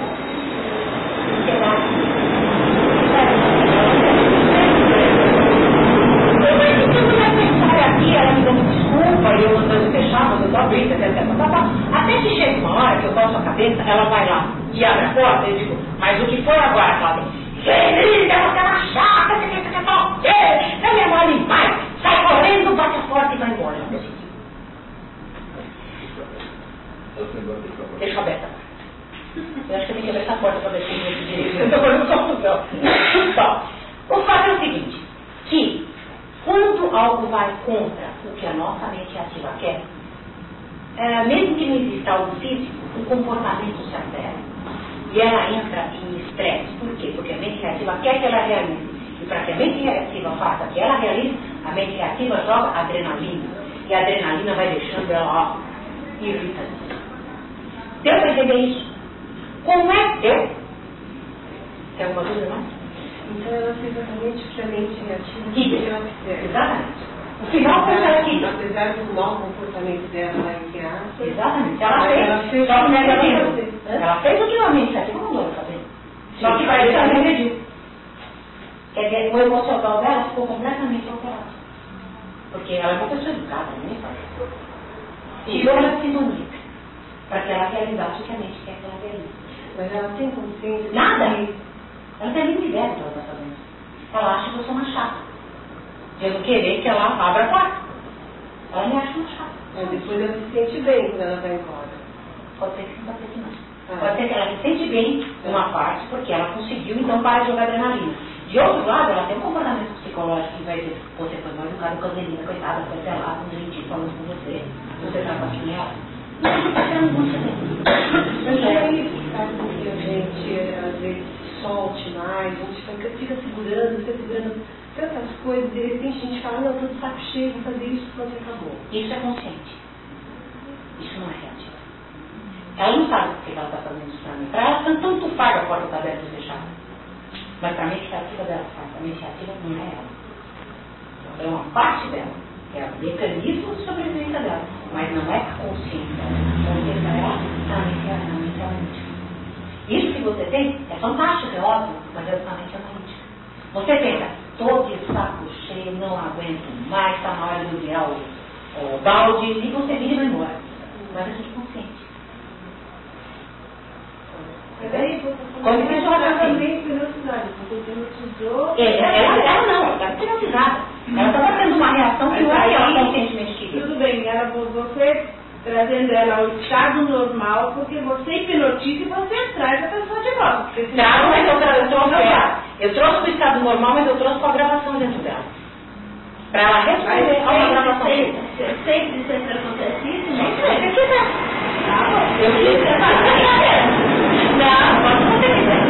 Aqui, ela me dando desculpa e eu mandando fechar, mas eu tô abrindo, até que chega uma hora que eu coço a cabeça, ela vai lá e abre a porta, eu digo, mas o que foi agora, Cláudia? Querida, você é uma chata, você quer falar o quê? Não me mole mais, sai correndo, bate a porta e vai embora. Deixa aberta. Eu acho que eu tenho que abrir essa porta para ver se eu direito. Eu estou fazendo confusão. Bom, o fato é o seguinte, que quando algo vai contra o que a nossa mente ativa quer, mesmo que não exista algo físico, o comportamento se altera. E ela entra em estresse. Por quê? Porque a mente reativa quer que ela realize. E para que a mente reativa faça que ela realize, a mente reativa joga adrenalina. E a adrenalina vai deixando ela irritante. Deu para entender isso? Como é? Deu? Tem alguma dúvida mais? Então ela fez exatamente o que a mente reativa quer. Exatamente. O final foi ela aqui. Apesar do mau comportamento dela lá em criança. Exatamente. Ela fez o que a mente reativa mandou ela fazer. Só que vai deixar regrediu. Quer dizer, o emocional dela ficou completamente alterado. Porque ela é uma pessoa educada, né? Tirou ela de sintonia. Para que ela realizasse o que a mente quer que ela realize. Mas ela tem consciência? Nada. Ela não tem nenhuma ideia do que ela está fazendo. Ela acha que eu sou uma chata. De eu não querer que ela abra a porta. Ela me acha uma chata. Mas depois ela se sente bem quando ela vai embora. Pode ser que sim, pode ser que não. Pode ser que ela se sente bem numa parte, porque ela conseguiu, então para de jogar adrenalina. De outro lado, ela tem um comportamento psicológico que vai dizer, você foi mal educado com a menina, coitada, foi até lá, com um jeitinho falando com você. Você está passando ela. Não, você está sendo muito bem. Mas é isso que faz com que a gente, às vezes, solte mais, a gente fica segurando tantas coisas, de repente a gente fala, não, eu estou de saco cheio, vou fazer isso, pronto, acabou. Isso é consciente. Isso não é reativo. Ela não sabe por que ela está fazendo isso para mim. Para ela, tanto faz a porta está aberta e fechada. Mas para a mente reativa dela faz. A mente reativa não é ela. É uma parte dela. É o mecanismo de sobrevivência dela. Mas não é a consciência dela. A consciência dela é a mente analítica. Isso que você tem é fantástico, é óbvio, mas é a mente analítica. Você pensa, estou de saco cheio, não aguento mais, está na hora de virar o balde, e você vira e vai embora. Mas a gente é consciente. Quando você fala também hipnotizada, você hipnotizou. Ela não, ela está hipnotizada. Ela estava tendo uma reação que não é que ela conscientemente queria. Tudo bem, você trazendo ela ao estado normal, porque você hipnotiza e você traz a pessoa de volta. Trago, mas eu trouxe ela. Eu trouxe do estado normal, mas eu trouxe com a gravação dentro dela. Para ela responder a uma gravação. Sempre acontece isso? Não sei, você quiser. Eu disse, não, pode acontecer.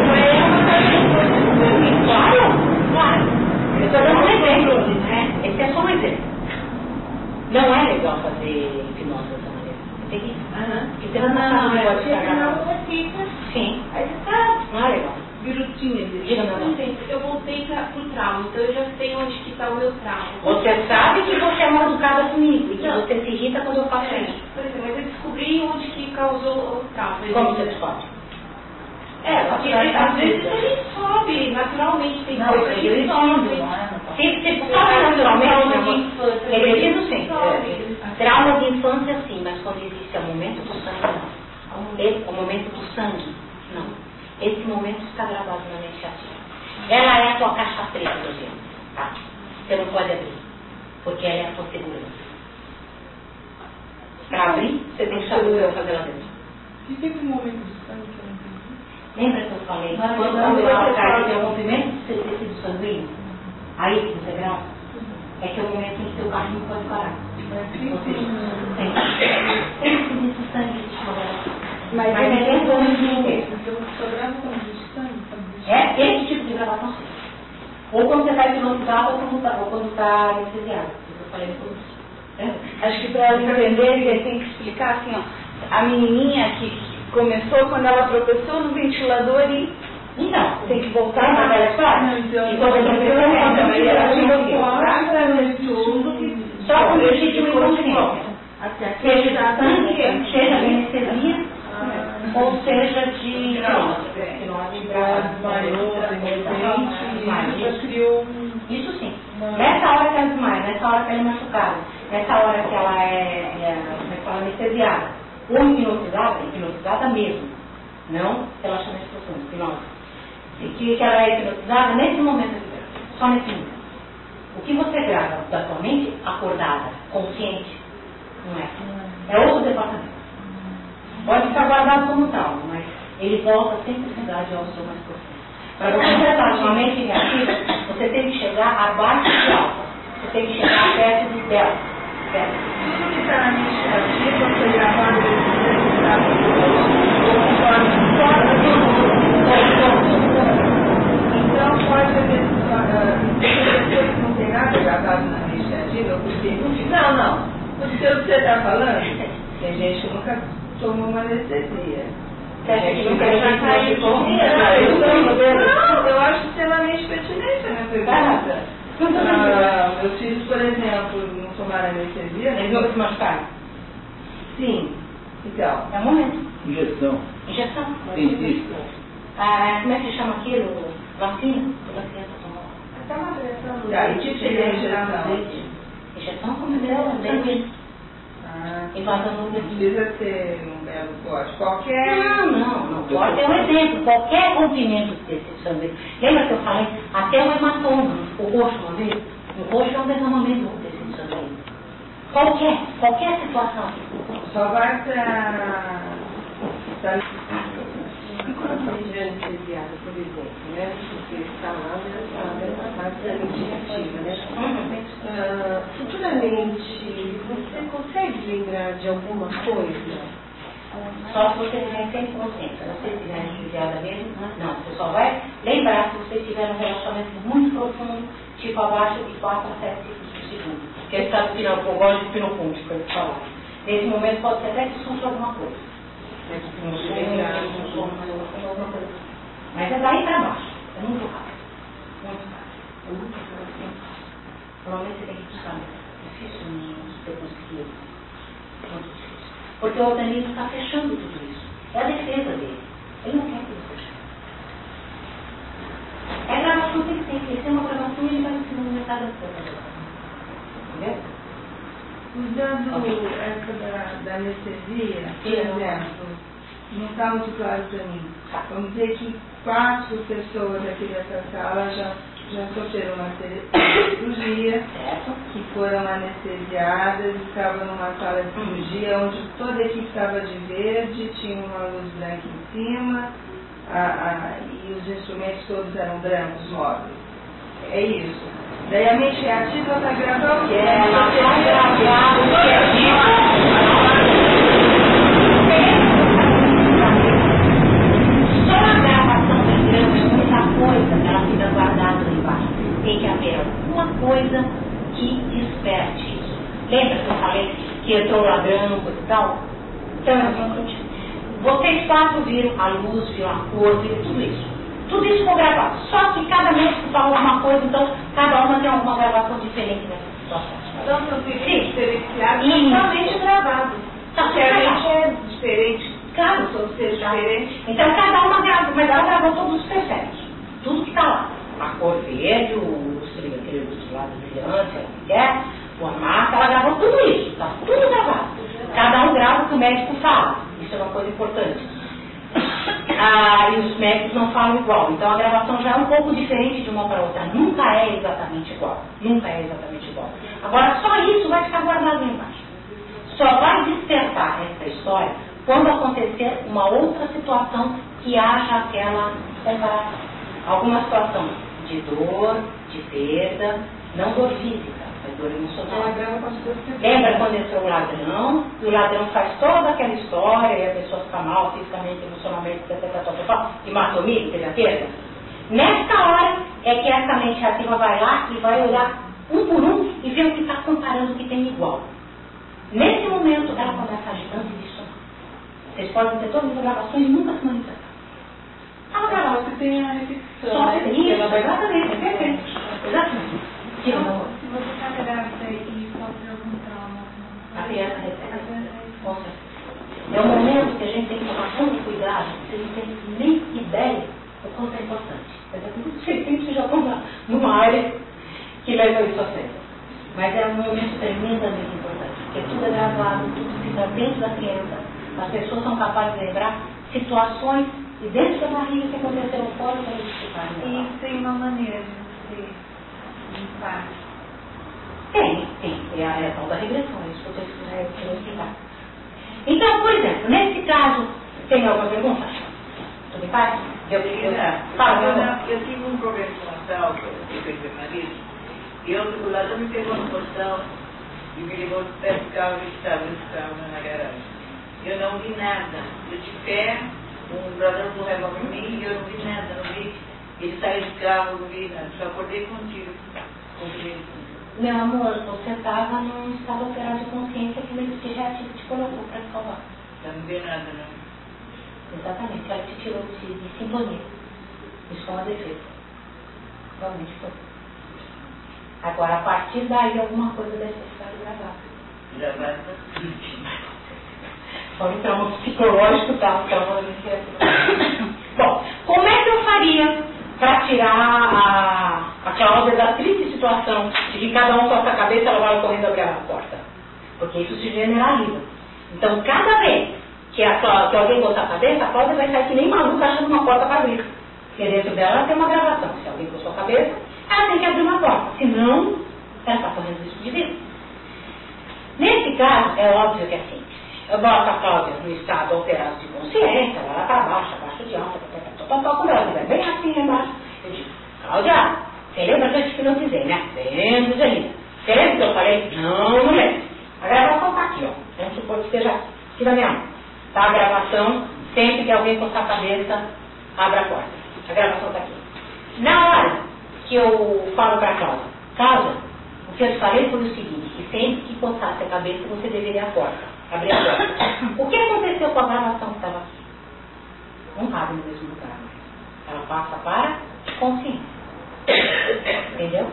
Claro. Eu estou dando um exemplo, né? Esse é só um exemplo. Não é legal fazer hipnose dessa maneira. Você irrita? Aham. Você não pode Você pagar. não fica. Sim. Aí você tá Não é legal. virutinha dele. Diga, meu irmão. Eu voltei pro trauma, então eu já sei onde que tá o meu trauma. Você sabe que você é mal educada comigo e que você se irrita quando eu faço isso. Por exemplo, mas eu descobri onde que causou o trauma. Como você descobre? Porque às vezes ele sobe naturalmente, tem Não, coisa que ele sobe. Se sobe naturalmente, Trauma de infância. ele existe sim. Sobe. Trauma de infância sim, mas quando existe o momento do sangue, não. O momento do sangue, não. Esse momento está gravado na mente ativa. Ela é a tua caixa preta, Rogério. Tá? Você não pode abrir, porque ela é a tua segurança. Para abrir, você tem que saber o que vai fazer lá dentro. E sempre um momento do sangue que eu não entendi. Lembra que eu falei? Mas Quando não, ela eu cai, falo. tem o rompimento do seu tecido sanguíneo, aí, integral, é que é o momento em que seu carrinho pode parar. Ou seja, tem que subir o sangue de chorar. Mas é dentro do momento inteiro. Eu gravo quando existe sangue. É esse tipo de gravação sim. Ou quando você está hipnotizado ou quando está anestesiado. Eu falei por isso. Acho que para ela entender, ele tem que explicar assim, ó, a menininha que começou quando ela tropeçou no ventilador e Então, tem que voltar na na velha história? E quando eu só quando existe uma inconsciência. Seja de sangue, seja de anestesia, ou seja de isso sim. Nessa hora que ela desmaia, nessa hora que ela é machucada, nessa hora que ela é anestesiada, ou hipnotizada mesmo, não relaxamento profundo, hipnose. Que ela é hipnotizada nesse momento aqui, só nesse momento. O que você grava da sua mente acordada, consciente, não é. É outro departamento. Pode ficar guardado como tal, mas ele volta sempre à verdade ao seu mais profundo. Para você tratar sua mente negativa, você tem que chegar abaixo de alfa. Você tem que chegar perto de delta. Tudo que está na mente ativa foi gravado então pode haver pessoas que não tem nada gravado na mente ativa, porque não, porque o que você está falando, tem gente que nunca tomou uma anestesia. Tem gente que nunca já caiu. Não, eu acho extremamente pertinente a minha pergunta. Meus filhos, por exemplo, não tomaram anestesia. Eles nunca se machucaram? Sim. Então. É o momento. Injeção. Injeção. Cientista. Como é que chama aquilo? Vacina? Toda criança tomou. Está uma pressão. Tá, e que seria a injeção? Injeção como deu, invasão Não do precisa ser um belo corte. Qualquer. Não. Pode ter um exemplo. Qualquer rompimento desse sangue. Lembra que eu falei? Até o hematoma, o roxo, uma vez? O roxo é um derramamento do tecido sanguíneo. Qualquer situação. Só vai para. E quando a gente é anestesiada, por exemplo, né? Você está lá, na parte da mente ativa, né? Futuramente, você consegue lembrar de alguma coisa? Só se você tiver 100%. Se você estiver anestesiada mesmo, não. Você só vai lembrar se você tiver um relacionamento muito profundo, tipo abaixo de 4 a 7 segundos. Que é o estado pinocônico, que eu falar. Nesse momento pode ser até que surja alguma coisa. Mas é daí para baixo. É muito rápido. Muito rápido. Normalmente você tem que buscar. É difícil você conseguir. Muito difícil. Porque o organismo está fechando tudo isso. É a defesa dele. Ele não quer que você feche. É a gravação que ele tem. Tem uma gravação e ele vai se movimentar da coisa. Entendeu? Usando essa da anestesia, por exemplo, não está muito claro para mim. Vamos dizer que 4 pessoas aqui dessa sala já sofreram uma cirurgia, que foram anestesiadas, estavam numa sala de cirurgia onde toda a equipe estava de verde, tinha uma luz branca em cima, e os instrumentos todos eram brancos, móveis. É isso. Daí a mente reativa vai gravar o quê? Ela vai gravar o que é dito. Só a gravação da grama é muita coisa, ela fica guardada ali embaixo. Tem que haver alguma coisa que desperte isso. Lembra que eu falei que entrou ladrão e tal? Então, vocês quatro viram a luz, viram a cor, viram tudo isso. Tudo isso ficou gravado. Só que cada médico falou alguma coisa, então cada uma tem alguma gravação diferente nessa situação. Então, não tem diferenciado totalmente gravado. Porque a gente é diferente. Claro, todos seres diferentes. Então cada uma gravou, mas ela gravou todos os percebes. Tudo que está lá. A cor verde, aquele lado brilhante, a quer, a massa, ela gravou tudo isso. Está tudo gravado. Cada um grava o que o médico fala. Isso é uma coisa importante. E os médicos não falam igual. Então a gravação já é um pouco diferente de uma para outra. Nunca é exatamente igual. Nunca é exatamente igual. Agora só isso vai ficar guardado embaixo. Só vai despertar essa história quando acontecer uma outra situação que haja aquela comparação. Alguma situação de dor, de perda, não dor física, mas dor emocional. Lembra quando entrou o ladrão, e o ladrão faz toda aquela história, e a pessoa fica mal fisicamente, emocionalmente, e matou mil, teve a perda? Nessa hora é que essa mente ativa vai lá e vai olhar um por um e ver o que está comparando, o que tem igual. Nesse momento ela começa a agir antes disso. Vocês podem ter todas as gravações e nunca se manifestar. Só que tem a repetição. Só isso, exatamente, é perfeito. Exatamente. Se você está grávida e sofre algum trauma, A criança recebe. Com certeza. É um momento que a gente tem que tomar tanto cuidado, vocês não têm nem ideia do quanto é importante. Vocês já estão numa área que leva isso a sério. Mas é um momento tremendamente importante, porque tudo é gravado, tudo fica dentro da criança. As pessoas são capazes de lembrar situações e dentro da barriga que aconteceram fora para eles ficarem. e tem uma maneira de você limpar. Tem. É a tal da regressão, é isso que eu estou explicar. Então, por exemplo, nesse caso, tem alguma pergunta? Tudo bem? Eu tive um problema com a assalto, eu tenho meu marido, e o ladrão me pegou no portão e me levou perto do carro que estava na garagem. Eu não vi nada. Eu de pé, um ladrão do revólver em mim e eu não vi nada, não vi. Ele saiu de carro, não vi nada. Só acordei contigo. Meu amor, você estava num estado alterado de consciência que meio que já te colocou para te salvar. Eu não vi nada, não. Exatamente, ela te tirou de sintonia. Isso foi uma defesa. Realmente foi. Agora, a partir daí, alguma coisa deve ter ficado gravada. Gravada? Foi um trauma psicológico, tá? Um trauma Bom, como é que eu faria para tirar a Cláudia da triste situação de que cada um toca a cabeça e ela vai correndo abrir a porta? Porque isso se generaliza. Então, cada vez que alguém botar a cabeça, a Cláudia vai sair que nem maluca achando uma porta para abrir. Porque dentro dela ela tem uma gravação. Se alguém coçou a cabeça, ela tem que abrir uma porta. Senão, ela está correndo risco de vida. Nesse caso, é óbvio que é assim. Eu boto a Cláudia no estado alterado de consciência, ela para baixo, abaixo de alta, quando ela estiver bem assim embaixo, eu digo, Cláudia, você lembra que eu te hipnotizei, né? Lembro, Janina. Você lembra que eu falei? Não lembro. A gravação está aqui, ó. Vamos supor que esteja aqui na minha mão. Tá a gravação, sempre que alguém coçar a cabeça, abre a porta. A gravação está aqui. Na hora que eu falo para a Cláudia, o que eu te falei foi o seguinte, que sempre que coçasse a cabeça, você deveria abrir a porta. O que aconteceu com a gravação que estava aqui? Não cabe no mesmo lugar. Ela passa para consciência. Entendeu?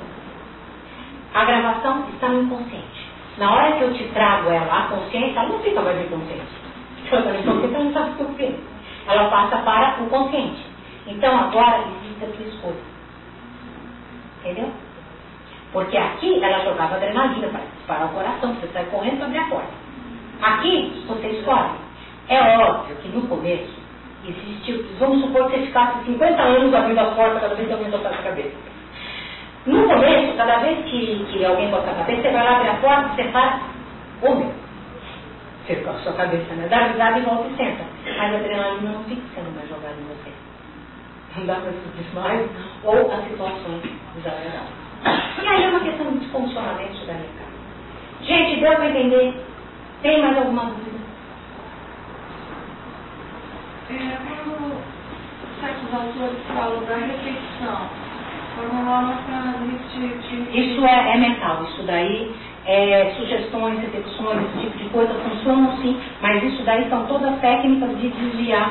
A gravação está no inconsciente. Na hora que eu te trago ela à consciência, ela não fica mais inconsciente. Porque ela não sabe o que é. Ela passa para o consciente. Então agora existe a tua escolha. Entendeu? Porque aqui ela jogava adrenalina para disparar o coração, você sai correndo para abrir a porta. Aqui, você escolhe. É óbvio que no começo existiu, vamos supor que você ficasse 50 anos abrindo a porta cada vez que alguém tocasse a cabeça. No começo, cada vez que alguém toca a cabeça, você vai lá abrir a porta e você faz o meu. Você fica com a sua cabeça, né? Dá risada e volta e senta. Mas a adrenalina não fica sendo mais jogada em você. Não dá para se desmaio ou as situações desagradáveis. E aí é uma questão de desfuncionamento da minha casa. Gente, deu para entender? Tem mais alguma dúvida? Quando certos autores falam da repetição, foram lá para repetir. Isso é mental. Isso daí sugestões, repetições, esse tipo de coisa funcionam sim, mas isso daí são todas técnicas de desviar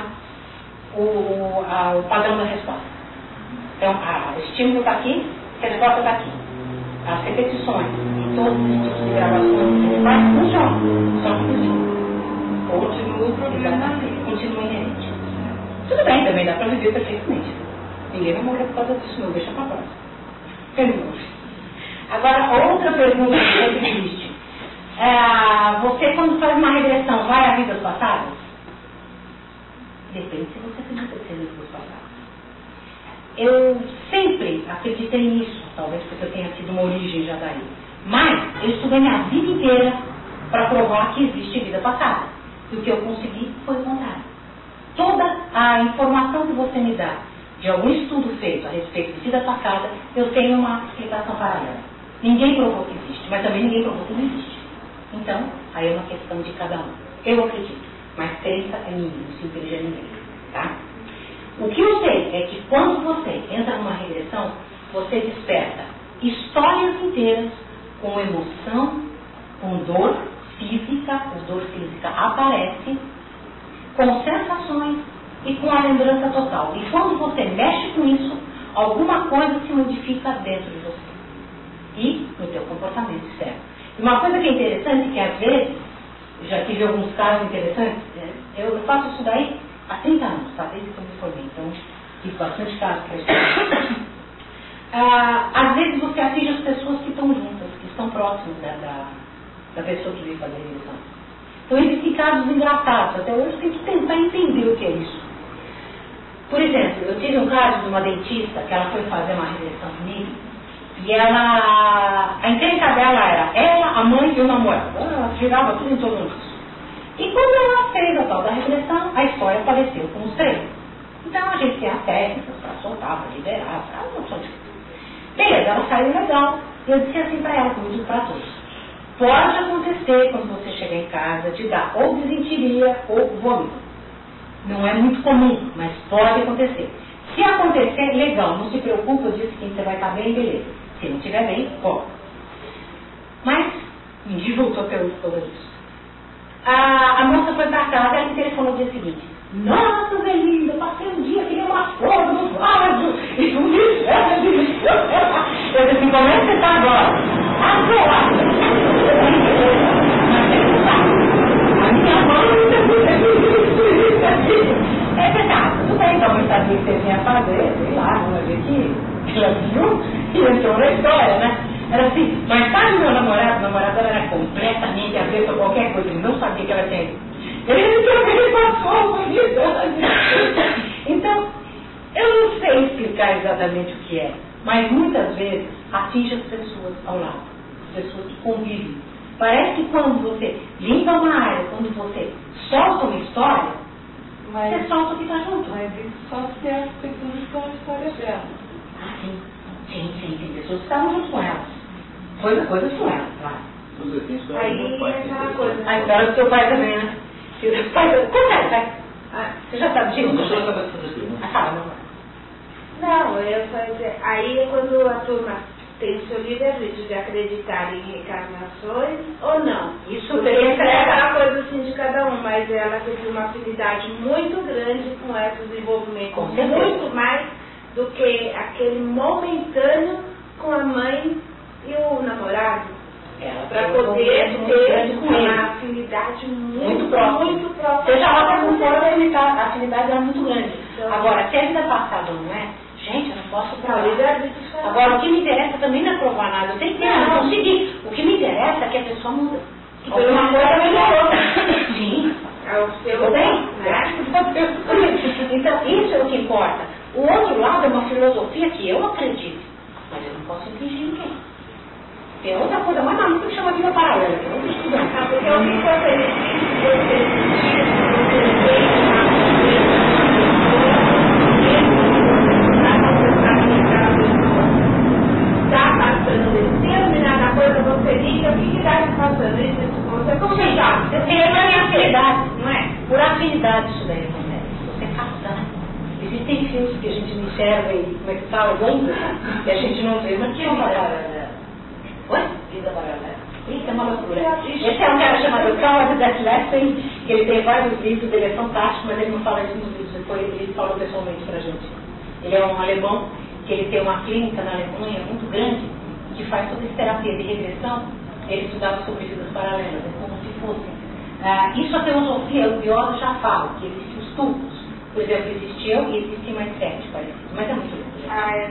o padrão da resposta. Então, o estímulo está aqui, a resposta está aqui. As repetições e todos os tipos de gravações funcionam, só que funcionam. Continua o problema ali. Continua inerente. Tudo bem, também dá para viver perfeitamente. Ninguém vai morrer por causa disso, não, deixa para próxima. Agora, outra pergunta que existe. Você, quando faz uma regressão, vai a vidas passadas? Depende se você acredita que seja vidas passadas. Eu sempre acreditei nisso, talvez porque eu tenha tido uma origem já daí. Mas eu estudei minha vida inteira para provar que existe vida passada. E o que eu consegui foi o contrário. Toda a informação que você me dá de algum estudo feito a respeito de vida passada, eu tenho uma explicação paralela. Ninguém provou que existe, mas também ninguém provou que não existe. Então, aí é uma questão de cada um. Eu acredito, mas crença é minha, não se infringe a ninguém. Tá? O que eu sei é que quando você entra numa regressão, você desperta histórias inteiras com emoção, com dor física, a dor física aparece, com sensações e com a lembrança total. E quando você mexe com isso, alguma coisa se modifica dentro de você e no teu comportamento externo. E uma coisa que é interessante, que às vezes, já tive alguns casos interessantes, eu faço isso daí há 30 anos, tá? Desde que eu me formei, então tive bastante casos para estudar. Às vezes você atinge as pessoas que estão juntas, que estão próximas da pessoa que veio fazer a regressão. Então existem casos engraçados, até hoje eu tenho que tentar entender o que é isso. Por exemplo, eu tive um caso de uma dentista que ela foi fazer uma regressão comigo e a encrenca dela era ela, a mãe e o namorado. Ela girava tudo em torno disso. E quando ela fez a tal da regressão, a história apareceu com os três. Então a gente tem as técnicas para soltar, para liberar, para uma opção de coisa. Beleza, ela saiu legal. E eu disse assim para ela, como eu digo para todos: pode acontecer quando você chegar em casa de dar ou desinteria ou vômito. Não é muito comum, mas pode acontecer. Se acontecer, legal, não se preocupe, eu disse que você vai estar bem, beleza. Se não estiver bem, bom. Mas ninguém voltou até hoje por causa disso. A moça foi para casa, ela me telefonou no dia seguinte: nossa, Zelinda, passei um dia que nem uma flor no vaso e um inferno de lixo. Eu disse: como é que você está agora? Agora! A minha mãe é verdade, tudo bem, então eu sabia que você vinha fazer, sei lá, uma vez que ela viu e entrou na história, né? Era assim, mas sabe meu namorado era completamente avesso a qualquer coisa, ele não sabia que ela tinha isso. Ele não que ele passou por isso. Então, eu não sei explicar exatamente o que é, mas muitas vezes atinge as pessoas ao lado, as pessoas que convivem. Parece que quando você limpa uma área, quando você solta uma história, você solta o que está junto. Mas isso só se as pessoas estão na história dela. Ah, sim. Tem pessoas que estavam junto com elas. Coisas com elas, claro. Aí é aquela coisa. A história do seu pai também, né? Conta, vai. Você já sabe disso? Deixa eu saber fazer pergunta. Fala, Não, eu só dizer, aí é quando a turma tem o seu livre-arbítrio de acreditar em reencarnações ou não. Isso Porque é aquela coisa assim de cada um, mas ela teve uma afinidade muito grande com esse desenvolvimento, muito mais do que aquele momentâneo com a mãe e o namorado. Para poder ter uma afinidade muito próxima. Seja lá para você, a afinidade era muito grande. Agora, se a vida passada não é, gente, eu não posso provar. Agora, o que me interessa também não é provar nada. Eu tenho que conseguir. O que me interessa é que a pessoa muda. Que uma coisa melhorou. Sim. Tudo bem? Então, isso é o que importa. O outro lado é uma filosofia que eu acredito, mas eu não posso infringir ninguém. Tem outra coisa mais maluca que chama vida paralela, que eu não estou estudando. Porque o que está passando determinada coisa, você liga, o que está te passando? Isso, você como já? Você é afinidade, não é? Por afinidade isso daí acontece. Você capta. Existem filmes que a gente não enxerga e como é que fala, e a gente não vê, mas que é uma paralela. Oi? Vida paralela. Isso é uma loucura. Esse é um cara chamado Karl Detlefsen, que ele tem vários livros, ele é fantástico, mas ele não fala isso nos livros, depois ele falou pessoalmente pra gente. Ele é um alemão, que ele tem uma clínica na Alemanha muito grande, que faz toda essa terapia de regressão. Ele estudava sobre vidas paralelas, é como se fossem. Isso a teosofia, o biólogo já fala, que existem os tubos. Por exemplo, existe eu e existe mais 7 parecidos, mas é muito lindo.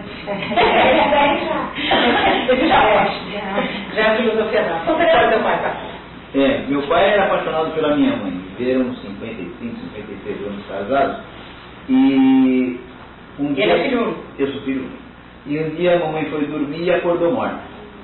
Esse já é a filosofia da. Como é teu pai, tá? Meu pai era apaixonado pela minha mãe. Viveram 55, 56 anos casados. E um dia... Ele é filho único? Eu sou filho único. E um dia a mamãe foi dormir e acordou morta.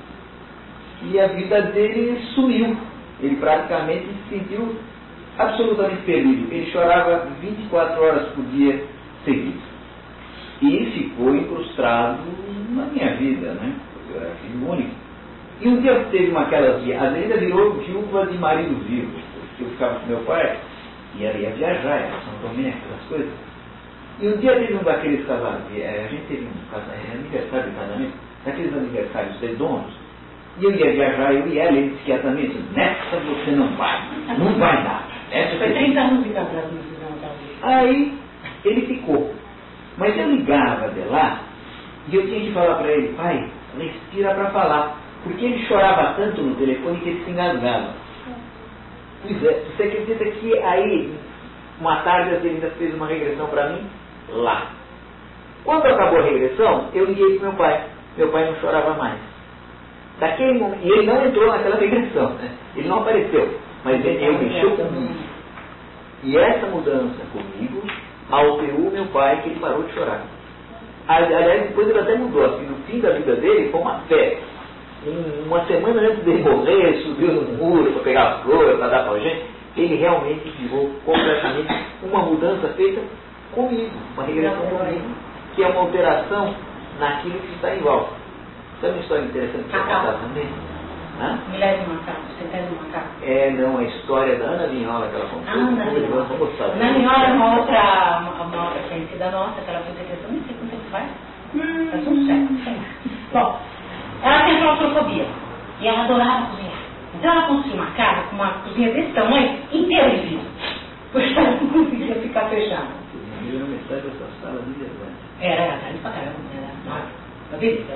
E a vida dele sumiu. Ele praticamente se sentiu absolutamente perdido. Ele chorava 24 horas por dia seguido. E ficou incrustado na minha vida, né? Porque eu era filho único. E um dia teve uma aquelas viagens, ainda virou viúva de marido vivo. Porque eu ficava com meu pai e ela ia viajar, era São Tomé, aquelas coisas. E um dia teve um daqueles casamentos, a gente teve aniversário de casamento, daqueles aniversários redondos. E eu ia viajar, eu e ela, ele disse que ia também, nessa você não vai dar. Foi 30 anos de casado, não fizeram tal. Aí ele ficou. Mas eu ligava de lá e eu tinha que falar para ele, pai, respira para falar. Porque ele chorava tanto no telefone que ele se engasgava. Pois é, você acredita que aí, uma tarde ele ainda fez uma regressão para mim? Lá. Quando acabou a regressão, eu liguei para meu pai. Meu pai não chorava mais. Daquele momento, e ele não entrou naquela regressão, né? Ele não apareceu. Mas ele mexeu comigo. E essa mudança comigo alterou meu pai, que ele parou de chorar. Aliás, depois ele até mudou. Assim, no fim da vida dele, foi uma festa. Uma semana antes dele morrer, subiu no muro para pegar as flores, para dar para a gente. Ele realmente virou completamente uma mudança feita comigo. Uma regressão comigo, que é uma alteração naquilo que está em volta. Sabe uma história interessante que eu contar também? Milésimo macaco, centésimo macaco. Não, a história da Ana Vinhola que ela contou. Ana Vinhola. Ana Vinhola é uma outra conhecida nossa, que ela fez regressão, nem sei quanto tempo faz. Faz um século. Bom, ela tem claustrofobia e ela adorava cozinhar. Então ela construiu uma casa com uma cozinha desse tamanho, inteira de vidro. Porque ela não conseguia ficar fechada. Eu não metade dessa sala de verdade. Era grande pra caramba, uma beleza,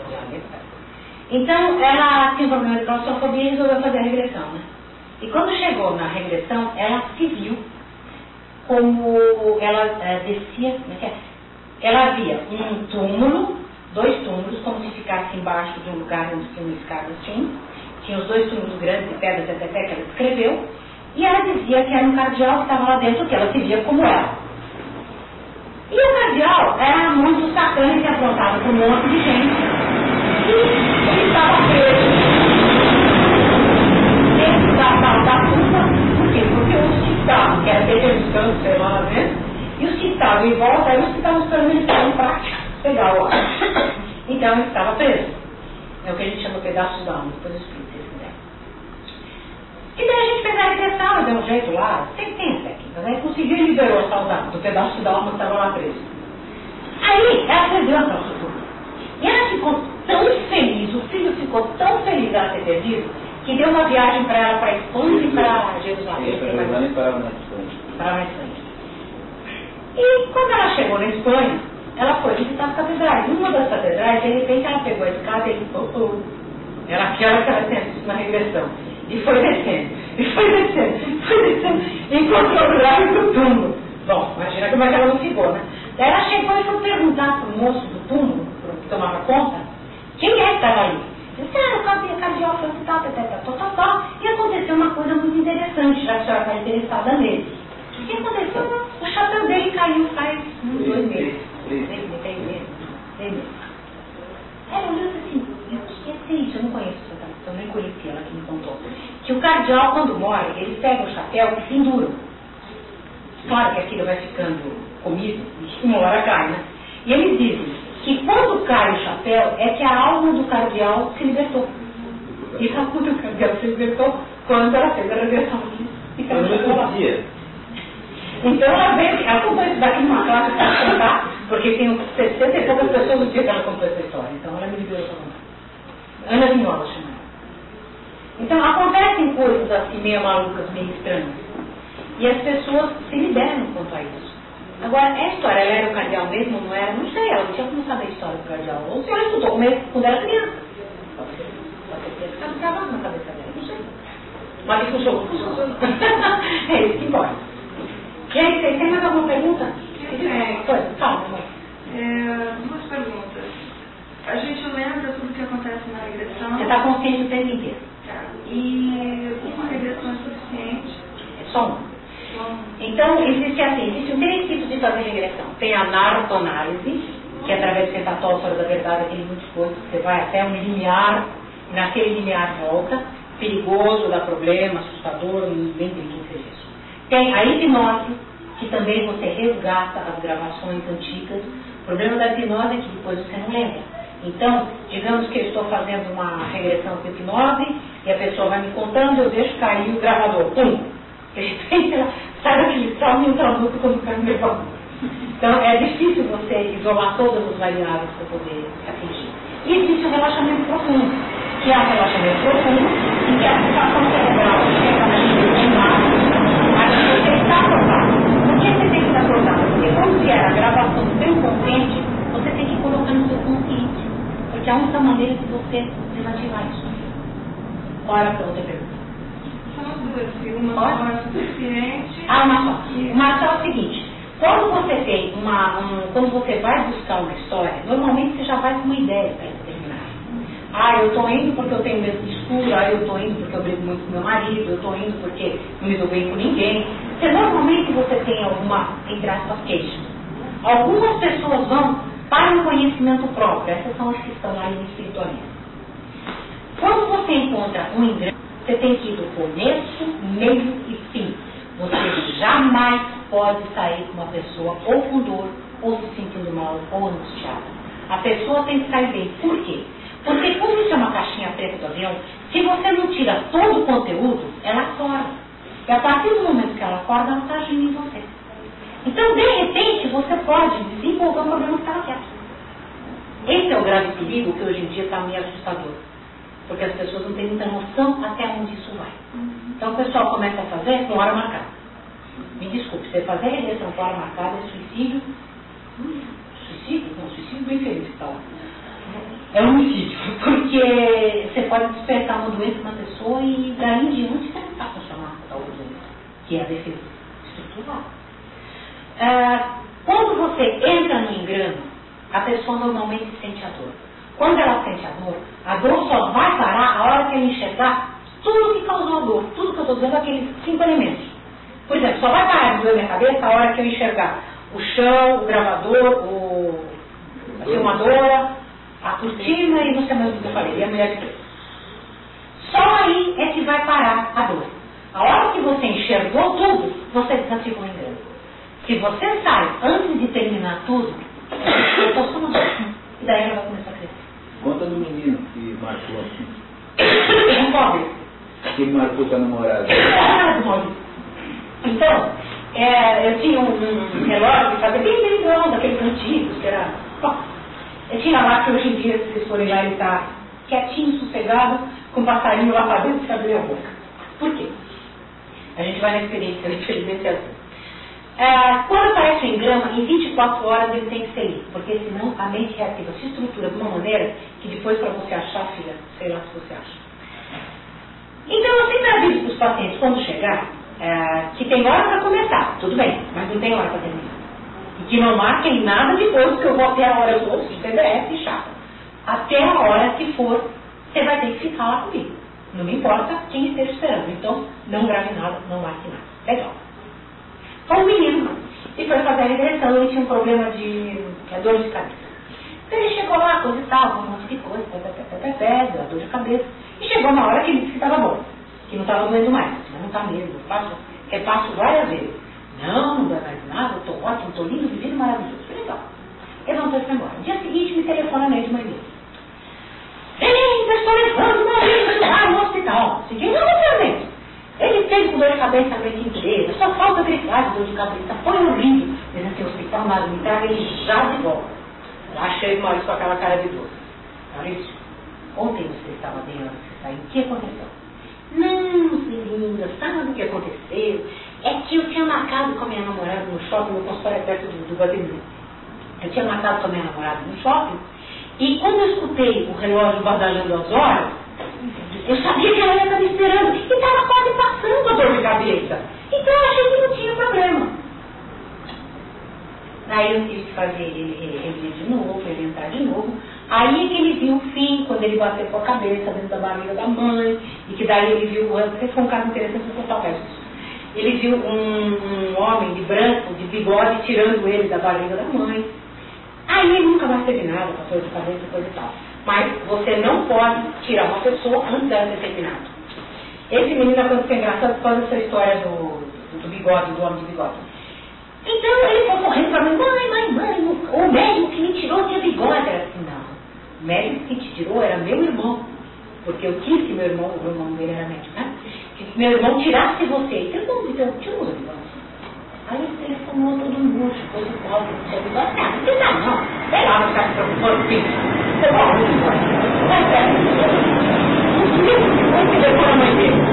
então, ela tinha um problema de claustrofobia e resolveu fazer a regressão, né? E quando chegou na regressão, ela se viu como ela descia, ela via um túmulo, 2 túmulos, como se ficasse embaixo de um lugar onde tinha uma escada assim. Tinha os 2 túmulos grandes de pedra, que ela descreveu. E ela dizia que era um cardeal que estava lá dentro, que ela se via como ela. E o cardeal era muito sacana e aprontado por um monte de gente. E ele estava preso dentro da tumba. Por quê? Porque os que estavam, que era descendo, sei lá dentro, e os que estavam em volta eram os que estavam esperando ele sair para pegar o ar. Então ele estava preso. É o que a gente chama de pedaço da alma, depois eu explico se vocês quiserem. E daí a gente fez a regressão, deu um jeito lá, tem técnicas, aí conseguiu e liberou a saudade do pedaço da alma que estava lá preso. Aí ela perdeu a claustrofobia. E ela ficou tão feliz, o filho ficou tão feliz dela ter perdido, que deu uma viagem para ela para a Espanha e para Jerusalém. Parava na Espanha. Parava na Espanha. E quando ela chegou na Espanha, ela foi visitar as catedrais. Numa das catedrais, de repente, ela pegou a escada e era aquela que ela tinha visto na regressão. E foi descendo, e foi descendo, foi descendo. E encontrou o lugar do túmulo. Bom, imagina como é que ela não ficou, né? Daí ela chegou e foi perguntar para o moço do túmulo, que tomava conta, quem é que estava ali? Ele disse, o cardeal foi tal. E aconteceu uma coisa muito interessante, já que a senhora está interessada nele. O que aconteceu? O chapéu dele caiu faz 2 meses. 3 meses. Ela olhou assim, eu esqueci isso, eu não conheço essa tradição, nem conhecia ela que me contou. Que o cardeal, quando morre, ele pega o chapéu e pendura. Claro que aquilo vai ficando comido, e uma hora cai, né? E eles dizem que quando cai o chapéu, é que a alma do cardeal se libertou. E a alma do cardeal se libertou quando ela fez a regressão aqui. E caiu o chapéu lá. Então ela veio, ela contou isso daqui numa classe para contar, porque tem 60 e poucas pessoas no dia que ela contou essa história. Então ela me liberou para contar. Ana Vinhola chamada. Então acontecem coisas assim meio malucas, meio estranhas. E as pessoas se liberam quanto a isso. Agora, a história, ela era o cardeal mesmo ou não era? Não sei, ela não tinha como saber a história do cardeal. Ou se ela estudou quando era criança. Pode ter ficado gravado na cabeça dela, não sei. Mas isso funcionou. É isso que importa. Gente, tem mais alguma pergunta? Calma, amor. Duas perguntas. A gente lembra tudo o que acontece na regressão. Você está consciente o tempo inteiro. E uma regressão é suficiente? É só uma. Então, existe três tipos de fazer regressão. Tem a narcoanálise, que é através do tentatório fora da verdade, aquele muitas coisas, você vai até um limiar, e naquele limiar volta, perigoso, dá problema, assustador, ninguém tem que fazer isso. Tem a hipnose, que também você resgata as gravações antigas. O problema da hipnose é que depois você não lembra. Então, digamos que eu estou fazendo uma regressão com hipnose, e a pessoa vai me contando, eu deixo cair o gravador. Pum! De repente ela sai daquele salmo e entra muito quando cai no negócio. Então é difícil você isolar todas as variáveis para poder atingir. E existe o relaxamento profundo, que é um relaxamento profundo em que a situação cerebral chega na mente mas você está acordado. Por que você tem que estar acordado? Porque quando vier a gravação do seu consciente, você tem que colocar no seu consciente. Porque é a única maneira de você desativar isso. Olha para outra pergunta. Uma só é suficiente. Uma só. Uma só é o seguinte, quando você tem quando você vai buscar uma história, normalmente você já vai com uma ideia para determinar. Eu estou indo porque eu tenho medo de escuro, eu estou indo porque eu brigo muito com meu marido, eu estou indo porque não me dou bem com ninguém. Normalmente você tem alguma, entre aspas, queixa. Algumas pessoas vão para o conhecimento próprio, essas são as que estão lá em espiritualismo. Quando você encontra um engano, você tem que ir do começo, meio e fim. Você jamais pode sair com uma pessoa ou com dor, ou se sentindo mal, ou angustiada. A pessoa tem que sair bem. Por quê? Porque como isso é uma caixinha preta do avião, se você não tira todo o conteúdo, ela acorda. E a partir do momento que ela acorda, ela está agindo em você. Então, de repente, você pode desenvolver um problema que estava quieto. Esse é o grave perigo que hoje em dia está meio assustador. Porque as pessoas não têm muita noção até onde isso vai. Então o pessoal começa a fazer com hora marcada. Me desculpe, você fazer regressão com hora marcada é suicídio. Suicídio? Não, suicídio bem feliz que está lá. É um homicídio. Porque você pode despertar uma doença na pessoa e daí em diante você não está funcionando com tal doença, que é a defesa estrutural. Quando você entra no engano, a pessoa normalmente sente a dor. Quando ela sente a dor só vai parar a hora que ela enxergar tudo que causou a dor. Tudo que eu estou dizendo é aqueles 5 elementos. Por exemplo, só vai parar de doer minha cabeça a hora que eu enxergar o chão, o gravador, a filmadora, a cortina e não sei mais o que eu falei, e a mulher de preto. Só aí é que vai parar a dor. A hora que você enxergou tudo, você desativou o engano. Se você sai antes de terminar tudo, eu estou só uma dor. E daí ela vai começar a crescer. Conta do menino que marcou. Não pode. Que marcou com a namorada. Então, eu tinha um relógio que fazia bem grande, daqueles antigos, que era. Eu tinha lá que hoje em dia, se vocês forem lá, ele está quietinho, sossegado, com um passarinho lá para dentro e abriu a boca. Por quê? A gente vai na experiência, infelizmente é assim. Quando aparece o engrama, em 24 horas ele tem que ser lido, porque senão a mente reativa se estrutura de uma maneira que depois para você achar, filha, sei lá se você acha. Então eu sempre aviso para os pacientes, quando chegar, que tem hora para começar, tudo bem, mas não tem hora para terminar. E que não marquem nada depois, que eu vou até a hora do outro, de PDF e chapa. Até a hora que for, você vai ter que ficar lá comigo. Não me importa quem esteja esperando, então não grave nada, não marque nada. Legal. Foi um menino e foi fazer a regressão, ele tinha um problema de dor de cabeça. Então ele chegou lá, coisa e tal, um monte de coisa, dor de cabeça. E chegou uma hora que ele disse que estava bom, que não estava doendo mais. Mas não está mesmo, eu passo várias vezes. Não dá mais nada, eu estou ótimo, estou lindo, vivido maravilhoso. Foi legal. Ele não foi embora. No dia seguinte me telefona nele de manhã. Eita, estou levando meu marido no hospital. Segui, não vou ele teve com dor de cabeça a noite inteira, só falta gritar de dor de cabeça, foi horrível. Mas naquele hospital, nada, me traga ele já de volta. Lá chega o Maurício com aquela cara de dor. Maurício, ontem você estava bem antes de sair, o que aconteceu? Não, linda, sabe o que aconteceu? É que eu tinha marcado com a minha namorada no shopping, meu consultório é perto do Guatemi. Eu tinha marcado com a minha namorada no shopping, e quando eu escutei o relógio badalando as horas, eu sabia que ela ia estar me esperando, e estava quase passando a dor de cabeça. Então eu achei que não tinha problema. Aí eu tive que fazer ele ir de novo, ele entrar de novo. Aí é que ele viu o fim, quando ele bateu com a cabeça dentro da barriga da mãe, e que daí ele viu, porque foi um caso interessante no total isso. Ele viu um homem de branco, de bigode, tirando ele da barriga da mãe. Aí ele nunca mais teve nada, com a dor de cabeça e coisa e tal. Mas você não pode tirar uma pessoa antes dela ter terminado. Esse menino aconteceu engraçado por causa dessa história do bigode, do homem de bigode. Então ele foi correndo para mim, mãe, o médico que me tirou tinha bigode. Era assim, não. O médico que te tirou era meu irmão. Porque eu quis que o irmão dele era médico, né? Que meu irmão tirasse você. Então eu tirou o bigode. Aí ele tomou todo mundo, coisa e tal, que não tinha bigode. Não precisa não. Sei lá, não ficar se preocupando, filho. Você vai onde bigode? Vai perto. Não se levou a mãe dele.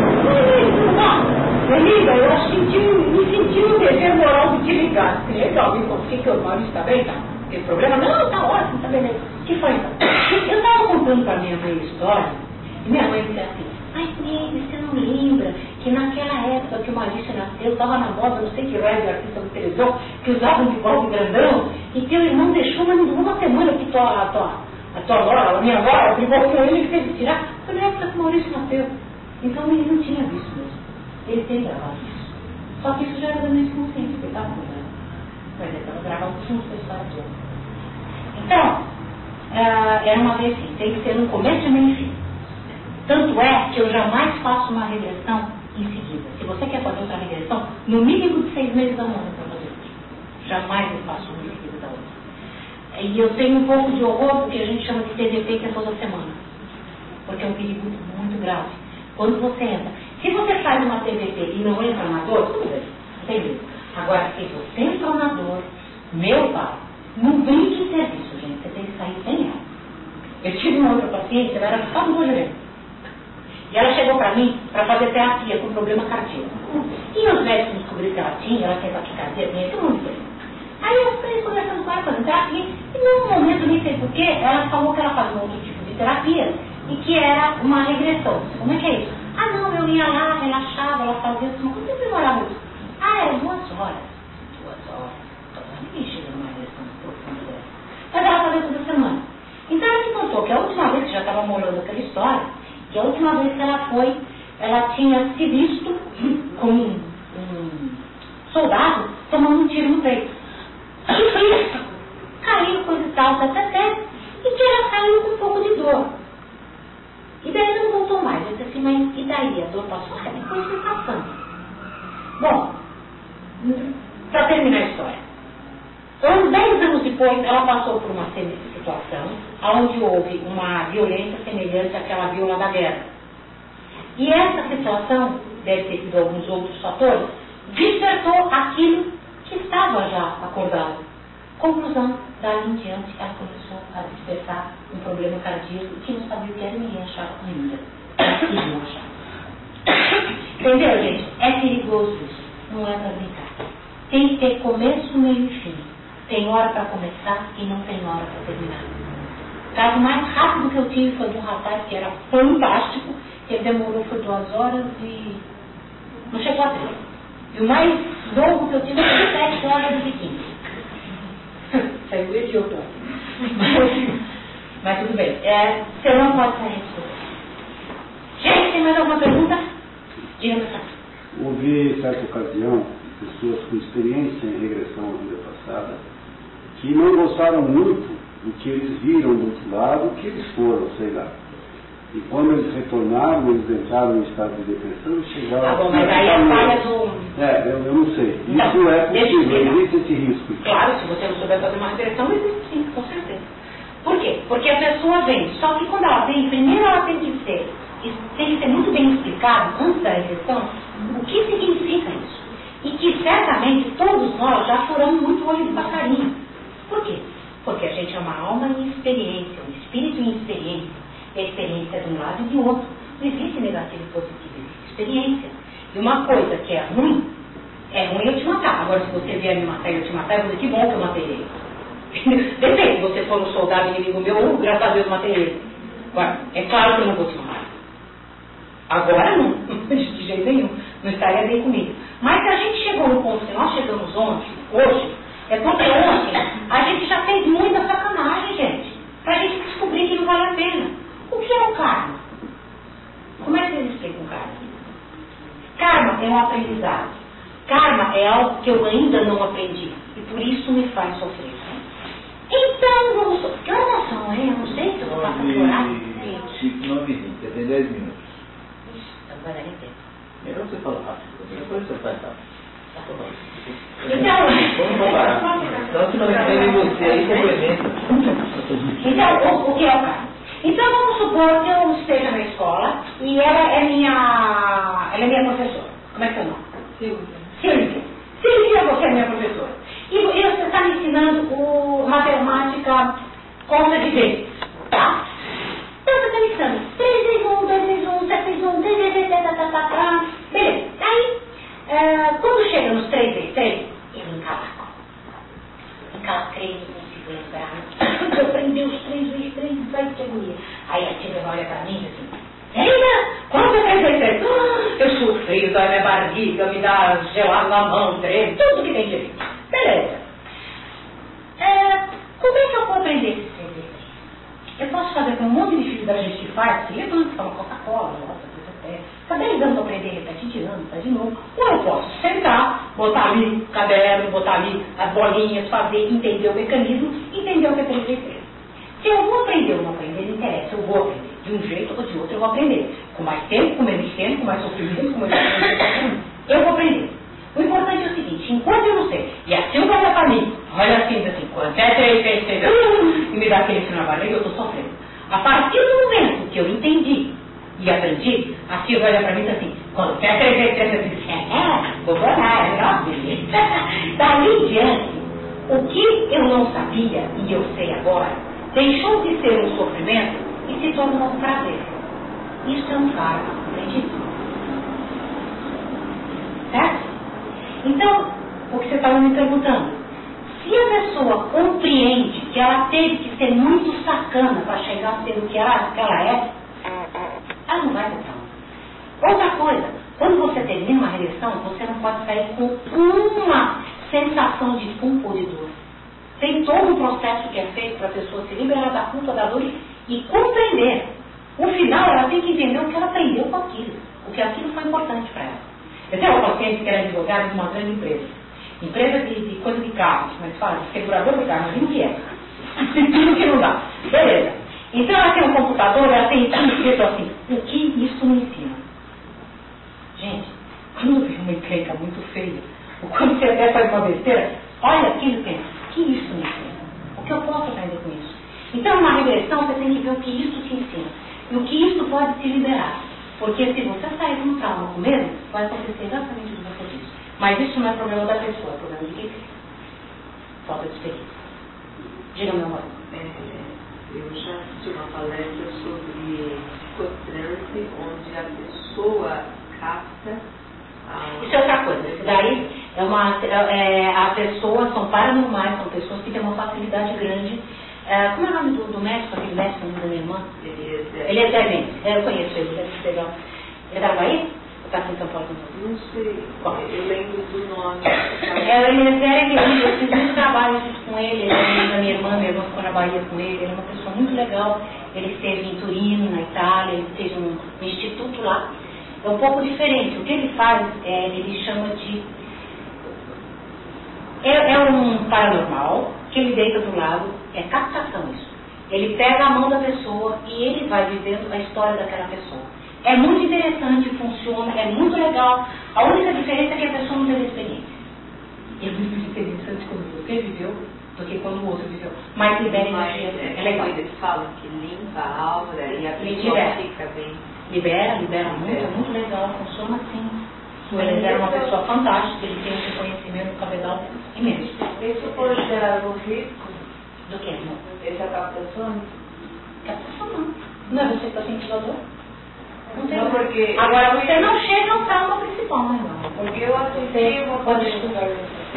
Menina, eu me senti um dever moral de te ligar. Legal, me confia que o Maurício está bem, tá? Tem problema? Não, tá ótimo, tá beleza. O que foi então? Eu estava contando para minha mãe a história, e minha mãe disse assim, mas você não lembra que naquela época que o Maurício nasceu, estava na moda, não sei que raio de artista de televisão, que usava um bigode grandão, e teu irmão deixou, mas não durou uma semana que a tua nora, a minha nora, brigou com ele e fez tirar. Foi na época que o Maurício nasceu. Então ele não tinha visto mesmo. Ele tem gravado isso. Só que isso já era da minha consciência, porque estava mudando. Mas ele estava gravando junto com a história toda. Então, era uma vez assim, tem que ser no começo e meio e fim. Tanto é que eu jamais faço uma regressão em seguida. Se você quer fazer outra regressão, no mínimo de 6 meses da manhã para fazer isso. Jamais eu faço uma em seguida da outra. E eu tenho um pouco de horror porque a gente chama de TDP, que é toda semana. Porque é um perigo muito grave. Quando você entra. Se você faz uma TDP e não entra na dor, tudo bem, não tem medo. Agora, se você entra na dor, meu pai, não brinque em serviço, gente, você tem que sair sem ela. Eu tive uma outra paciente, ela era só do joelho. E ela chegou para mim para fazer terapia com problema cardíaco. E os médicos descobriram que ela tinha taquicardia, tinha todo mundo bem. Aí eu fiquei conversando com ela, fazendo terapia, e num momento, nem sei porquê, ela falou que ela fazia um outro tipo de terapia e que era uma regressão. Como é que é isso? Ah, não, eu ia lá, relaxava, ela fazia isso, mas quanto tempo demorava isso? Ah, era 2 horas. 2 horas. Ninguém chega numa regressão profunda dessa. Mas ela fazia toda semana. Então ela me contou que a última vez que já estava molhando aquela história, que a última vez que ela foi, ela tinha se visto com um soldado tomando um tiro no peito. Caiu, coisa e tal, até, e que ela saiu com um pouco de dor. E daí não voltou mais. Eu disse assim, mas e daí? A dor passou? Depois foi passando. Bom, para terminar a história. Uns 10 anos depois, ela passou por uma situação onde houve uma violência semelhante àquela viola da guerra. E essa situação, deve ter sido alguns outros fatores, despertou aquilo que estava já acordado. Conclusão, daí em diante, ela começou a despertar um problema cardíaco que não sabia o que era, ninguém achava ainda. Ninguém não achava. Entendeu, gente? É perigoso isso. Não é para brincar. Tem que ter começo, meio e fim. Tem hora para começar e não tem hora para terminar. O caso mais rápido que eu tive foi de um rapaz que era fantástico, que ele demorou por 2 horas e não chegou a 3. E o mais longo que eu tive foi 7 horas e 15. Saiu idiota. Mas tudo bem. Você não pode sair disso. Gente, tem mais alguma pergunta? Diga, meu pai. Houve, certa ocasião, pessoas com experiência em regressão à vida passada que não gostaram muito do que eles viram do outro lado, que eles foram, sei lá. E quando eles retornaram, eles entraram em estado de depressão e chegaram... Tá bom, mas aí a falha do... eu não sei. Então, isso é possível, existe esse risco. Claro, se você não souber fazer uma regressão, existe sim, com certeza. Por quê? Porque a pessoa vem, só que quando ela vem, primeiro ela tem que ser muito bem explicado, antes da regressão, o que significa isso. E que certamente todos nós já furamos muito olho de passarinho. Por quê? Porque a gente é uma alma em experiência, um espírito em experiência. E a experiência é de um lado e de outro. Não existe utilizar aquele positivismo de experiência. E uma coisa que é ruim eu te matar. Agora, se você vier me matar e eu te matar, eu vou dizer que bom que eu matei ele. Depende, se você for um soldado inimigo meu, graças a Deus eu matei ele. Agora, é claro que eu não vou te matar. Agora não, de jeito nenhum. Não estaria bem comigo. Mas se a gente chegou no ponto que nós chegamos hoje, é porque ontem a gente já fez muita sacanagem, gente. Pra gente descobrir que não vale a pena. O que é o karma? Como é que vocês explicam o karma? Karma é um aprendizado. Karma é algo que eu ainda não aprendi. E por isso me faz sofrer. Então, vamos... Que horas são, hein? Eu não sei se eu vou passar por horário. 9h20, você tem 10 minutos. Então vai dar nem tempo. Melhor você falar rápido, depois você faz rápido. Então, vamos comparar. Então, se não entende você, aí complementa. Então, o que é o karma? Então, vamos supor que eu esteja na escola e ela é minha professora. Como é que é o nome? Silvia. Silvia, você é minha professora. E você está me ensinando matemática conta de vezes, tá? Então você está me ensinando 3 vezes 1, 2 vezes 1, 7 vezes 1, 3 vezes 3, beleza. Aí, quando chega nos 3 vezes 3, eu encalacrei, não consigo lembrar. Eu aprendi os 3 vezes 3, vai que agonia. Aí a tia olha para mim assim, Eita, quanto é 3 vezes 3? Eu sofri, dói minha barriga, me dá gelado na mão, treme, tudo que tem direito. Beleza. Como é que eu vou aprender esses 3 vezes 3? Eu posso fazer com um monte de filho da gente que faz, que levanta, toma Coca-Cola, está 10 anos para aprender, repete de ano, faz de novo. Ou eu posso sentar, botar ali o caderno, botar ali as bolinhas, fazer, entender o mecanismo, entender o que é 3 vezes 3. Se eu vou aprender ou não aprender, não interessa, eu vou aprender. De um jeito ou de outro eu vou aprender. Com mais tempo, com menos tempo, com mais sofrimento, com menos sofrimento, eu vou aprender. O importante é o seguinte, enquanto eu não sei, e a Silvia olha para mim, olha assim, quanto é 3 vezes 3, e me dá aquele frio na barriga, eu estou sofrendo. A partir do momento que eu entendi e aprendi, a Silvia olha para mim e diz assim, quando é 3 vezes 3, eu digo, vou ganhar, beleza. Daí em diante, o que eu não sabia, e eu sei agora, deixou de ser um sofrimento e se tornou um prazer. Isso é um karma, acredito. Certo? Então, o que você estava me perguntando, se a pessoa compreende que ela teve que ser muito sacana para chegar a ser o que ela é, ela não vai ter trauma. Outra coisa, quando você termina uma regressão, você não pode sair com uma sensação de culpa ou de dor. Tem todo um processo que é feito para a pessoa se liberar da culpa, da dor e compreender. No final, ela tem que entender o que ela aprendeu com aquilo, o que aquilo foi importante para ela. Eu tenho uma paciente que era advogada de uma grande empresa. Empresa de coisa de carro, como é que fala? Segurador de carro, imagina o que é. Tudo que não dá. Beleza. Então ela tem um computador, ela tem escrito assim, o que isso me ensina? Gente, quando vem uma encrenca muito feia, ou quando você até faz uma besteira, olha aquilo e pensa, o que isso me ensina? O que eu posso aprender com isso? Então, numa regressão, você tem que ver o que isso te ensina. E o que isso pode te liberar. Porque se você sair de um trauma com medo, vai acontecer exatamente o que você disse. Mas isso não é problema da pessoa, é problema de quem fez. Falta de experiência. Diga, meu amor. Eu já assisti uma palestra sobre psicotranse, onde a pessoa capta Isso é outra coisa. Isso daí a pessoa, são paranormais, são pessoas que têm uma facilidade grande. Como é o nome do médico, aquele médico da minha irmã? Ele é Zé. Eu conheço ele, deve ser legal. Ele estava aí? Ou está aqui em São Paulo? Não sei, eu lembro do nome. Ele é grande, eu fiz muitos trabalhos com ele, da minha irmã ficou na Bahia com ele, ele é uma pessoa muito legal. Ele esteve em Turino, na Itália, ele fez um instituto lá. É um pouco diferente. O que ele faz, ele chama de... É um paranormal, que ele deita do lado, é captação isso. Ele pega a mão da pessoa e ele vai vivendo a história daquela pessoa. É muito interessante, funciona, é muito legal. A única diferença é que a pessoa não teve experiência. É muito interessante quando você viveu do que quando o outro viveu. Mas libera energia. É legal. Eles falam que limpa a aura e a pessoa fica bem. Libera muito, é muito legal, funciona assim. Ele era uma pessoa fantástica, ele tem um reconhecimento do cabedal imenso. Isso pode gerar um risco? Do que, irmão? Essa captação? Captação não. Não é você que está sentindo a dor? Não tem. Não, porque Agora você não chega ao trauma principal, não é? Porque eu assisti uma palestra.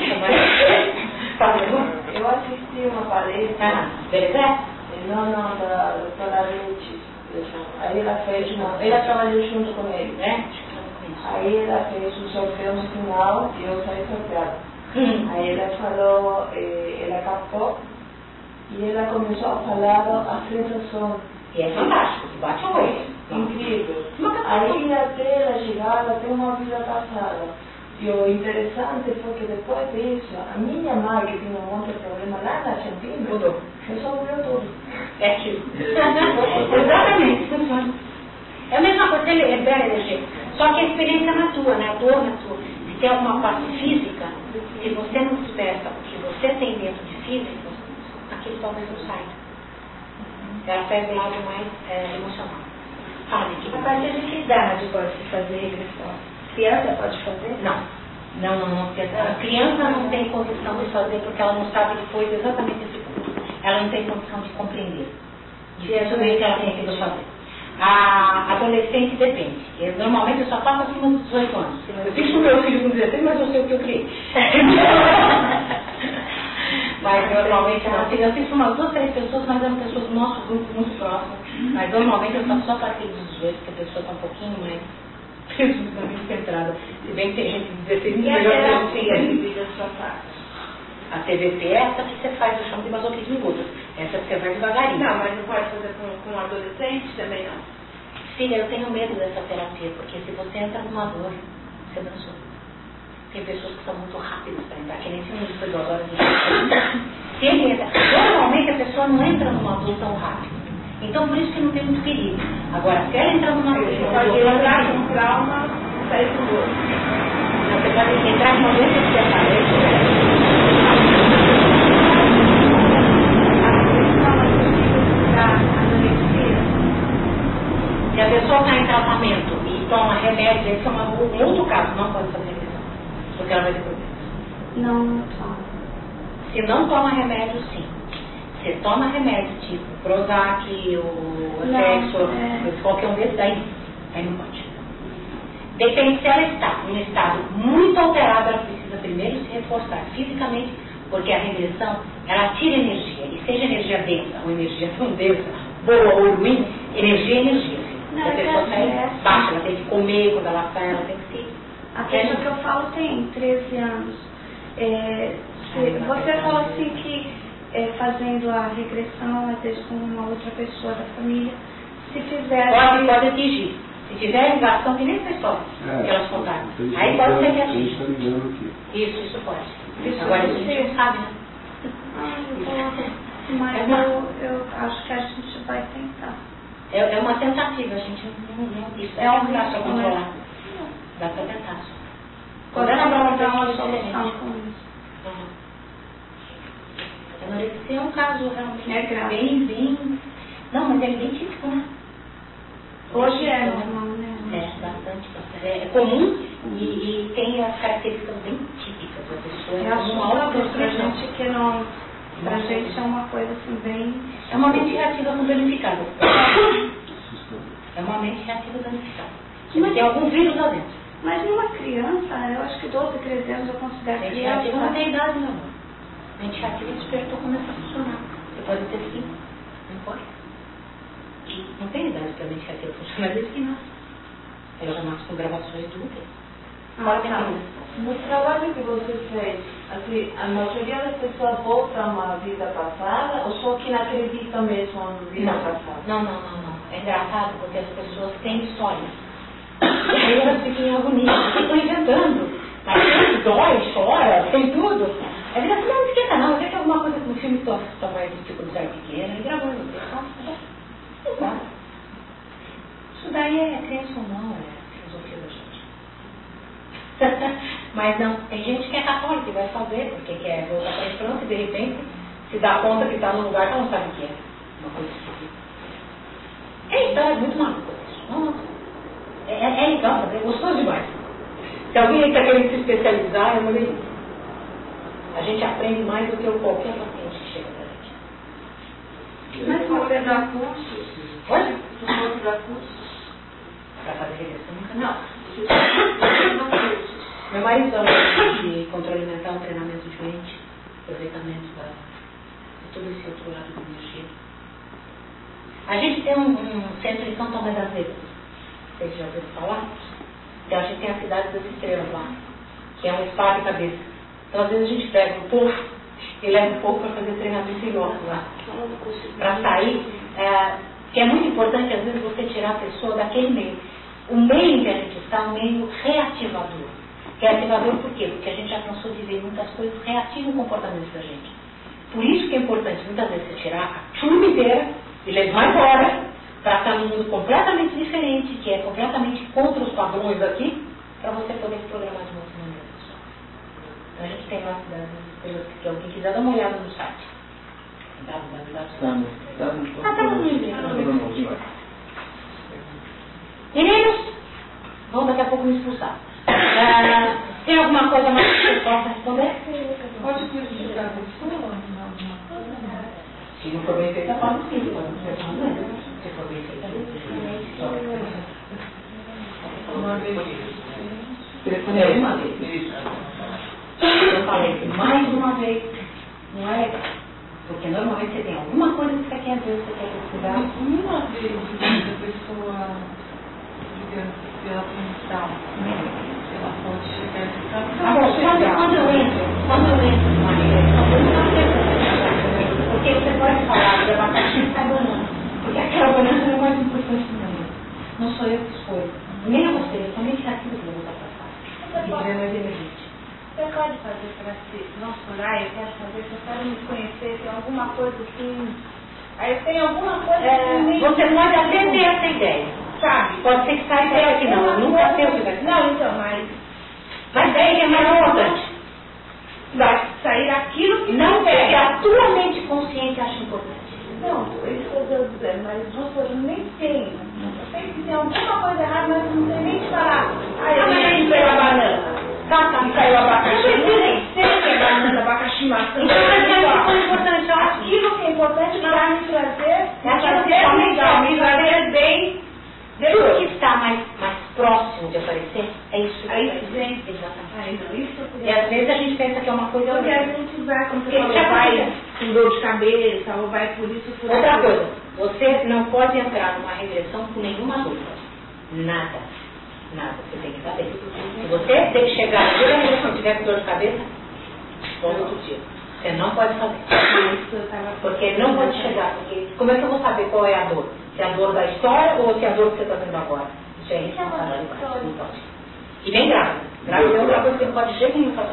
Eu assisti uma palestra. Beleza? Não, da doutora Lute. Aí ela fez ela trabalhou junto com ele, né? Aí ela fez um sorteio no final e eu saí sorteada. Aí ela falou, ela captou e ela começou a falar a sensação. E é fantástico, que bate o olho. Incrível. Aí até ela chegar, ela tem uma vida passada. E o interessante foi que depois disso, a minha mãe, que tinha um monte de problema lá na Argentina, resolveu tudo. É aquilo. Exatamente, funciona. É a mesma coisa, ele é bela energia. Só que a experiência é na tua, né? A dor na tua. Se tem alguma parte física, se você não expressa o que você tem dentro de físico, aquilo talvez não saia. Ela pega o lado mais emocional. Fala, que A partir de que idade pode se fazer regressão? Criança pode fazer? Não. Porque a criança não tem condição de fazer porque ela não sabe depois exatamente esse ponto. Ela não tem condição de compreender. Dificilmente ela tem aquilo fazer. A adolescente depende. Normalmente eu só faço acima dos 18 anos. Eu fiz com o meu filho com 16, mas eu sei o que eu criei. Mas normalmente não. Eu fiz com umas 2, 3 pessoas, mas eram pessoas do nosso grupo muito próximas. Mas normalmente eu faço só a partir dos 18, porque a pessoa está um pouquinho mais muito centrada. Se bem que tem gente de 16 que melhor que a TVP é essa que você faz, eu chamo de masoquismo agudo. Essa que você vai devagarinho. Não, mas não pode fazer com um adolescente também, não? Filha, eu tenho medo dessa terapia, porque se você entra numa dor, você dançou. Tem pessoas que são muito rápidas para entrar, que nem se não depois da hora de se ele entra. Normalmente a pessoa não entra numa dor tão rápido. Então por isso que não tem muito perigo. Agora, se ela entrar numa dor, pode entrar com trauma, sair com dor. Você pode entrar numa doença que você aparece. Se a pessoa está em tratamento e toma remédio, esse é um outro caso, não pode fazer regressão, porque ela vai ter problemas. Não toma. Se não toma remédio, sim. Se toma remédio tipo Prozac, o Sexo, qualquer um desses, aí não pode. Depende se ela está em um estado muito alterado, ela precisa primeiro se reforçar fisicamente, porque a regressão, ela tira energia, e seja energia densa ou energia tão densa, boa ou ruim, energia é energia. Não, se a pessoa sai baixa, ela tem que comer, quando ela sai, ela tem que se... A pessoa que eu falo tem 13 anos. Você falou assim que fazendo a regressão, às vezes com uma outra pessoa da família, se fizer... Pode atingir. Se tiver ligação, que nem pessoa que elas contaram. Aí pode ser que atinge. Isso pode. Agora isso a gente não sabe, né? Mas eu acho que a gente vai tentar. É uma tentativa, a gente não isso é um dá para risco, controlar. Né? Dá para tentar. Podemos dar uma solução com isso. A anorexia é um caso realmente grave. bem... Não, mas é bem típico, né? Hoje é normal, né? É, bastante. É comum e tem as características bem típicas da pessoa. É assustador pra gente que não... Pra gente é uma coisa assim bem... É uma mente reativa não danificada. É uma mente reativa danificada. Mas tem algum vírus lá dentro. Mas numa criança, eu acho que 12, 13 anos eu considero mente criança. Mente reativa não tem idade, não. Mente reativa despertou, começa a funcionar. Você pode ter 5, não pode. Não tem idade para a mente reativa funcionar desde que nasce. Ela já nasce com gravações do útero. No trabalho que você fez, assim, a maioria das pessoas voltam a uma vida passada ou só quem acredita mesmo em vida passada? Não. É engraçado porque as pessoas têm histórias. E aí elas ficam em agonia, ficam inventando. Mas dói, chora, tem tudo. Aí vira assim, não esquenta não, eu sei que alguma coisa que no filme tua mãe de tipo de ser pequena, e gravou no Exato. Isso daí é crença ou não, é filosofia da gente. Mas não, tem gente que é católica que vai fazer, porque quer voltar para a França e de repente se dá conta que está num lugar que ela não sabe o que é. Uma coisa esquisita. É história muito maluca isso. Não. É legal fazer, é gostoso demais. Se alguém está querendo se especializar, eu mandei isso. A gente aprende mais do que qualquer paciente que chega pra gente. Mas você dá cursos? Oi? Você dá cursos? para fazer regressão, nunca Não. Meu marido dá um de controle mental, treinamento de mente, aproveitamento de todo esse outro lado da energia. A gente tem um centro em São Tomé das Letras, vocês já ouviram falar? Então a gente tem a Cidade das Estrelas lá, que é um spa de cabeça. Então às vezes a gente pega o povo e leva o povo para fazer treinamento em loco lá, para sair, que é muito importante às vezes você tirar a pessoa daquele meio. O meio em que a gente está é um meio reativador. Reativador por quê? Porque a gente já cansou de ver muitas coisas reativam o comportamento da gente. Por isso que é importante muitas vezes você tirar a turma inteira e levar embora para estar num mundo completamente diferente, que é completamente contra os padrões aqui, para você poder se programar de uma outra maneira. Então a gente tem lá a Cidade das Estrelas, que alguém quiser dar uma olhada no site. Meninos, vão daqui a pouco me expulsar. Tem alguma coisa mais que você possa responder? Pode prejudicar a pessoa? Se não for bem feita, pode sim. Se for bem feita, Uma vez. uma vez. Eu falei mais uma vez. Não é legal. Porque normalmente você tem alguma coisa que você quer ver, você quer pesquisar. Uma vez a pessoa, digamos, pela função, ela pode chegar de Quando eu entro numa regressão, eu não sei porque você pode falar de abacaxi e banana. Porque aquela banana é mais importante do mundo. Não sou eu que escolho. Nem é você, somente aquilo que eu vou passar. E tiver mais emergente. Você pode fazer para si, não chorar, eu quero fazer, eu quero me conhecer, tem alguma coisa assim. Aí tem alguma coisa assim. Você pode até ter essa ideia. Sabe? Pode ser que saia dela que não. Eu nunca sei o que vai sair. Não, então, mas daí que é mais importante. Vai sair aquilo que não você que a tua mente consciente acha importante. Não, isso que eu estou dizendo, mas você nem tem. Eu sei que tem alguma coisa errada, mas não sei nem te falar. Aí eu nem sei a banana. E caiu o abacaxi. Eu nem sei que é banana, abacaxi, maçã. Então, é importante. Aquilo que é importante vai me trazer, me trazer bem. Tudo que está mais próximo de aparecer, é isso que aí vem. Exatamente. E às vezes a gente pensa que é uma coisa... Porque a gente vai, como você falou, vai com dor de cabeça, ou vai por isso, por outra coisa, você não pode entrar numa regressão com nenhuma dúvida. Nada. Você tem que saber. Se você tem que chegar no dia da regressão e tiver com dor de cabeça, vamos outro dia. Você não pode fazer. Porque não pode chegar. Porque como é que eu vou saber qual é a dor? Se é a dor da história ou se é a dor que você está tendo agora? Isso é responsabilidade. Não pode. E bem grave. Grave é outra coisa que não pode de jeito nenhum fazer.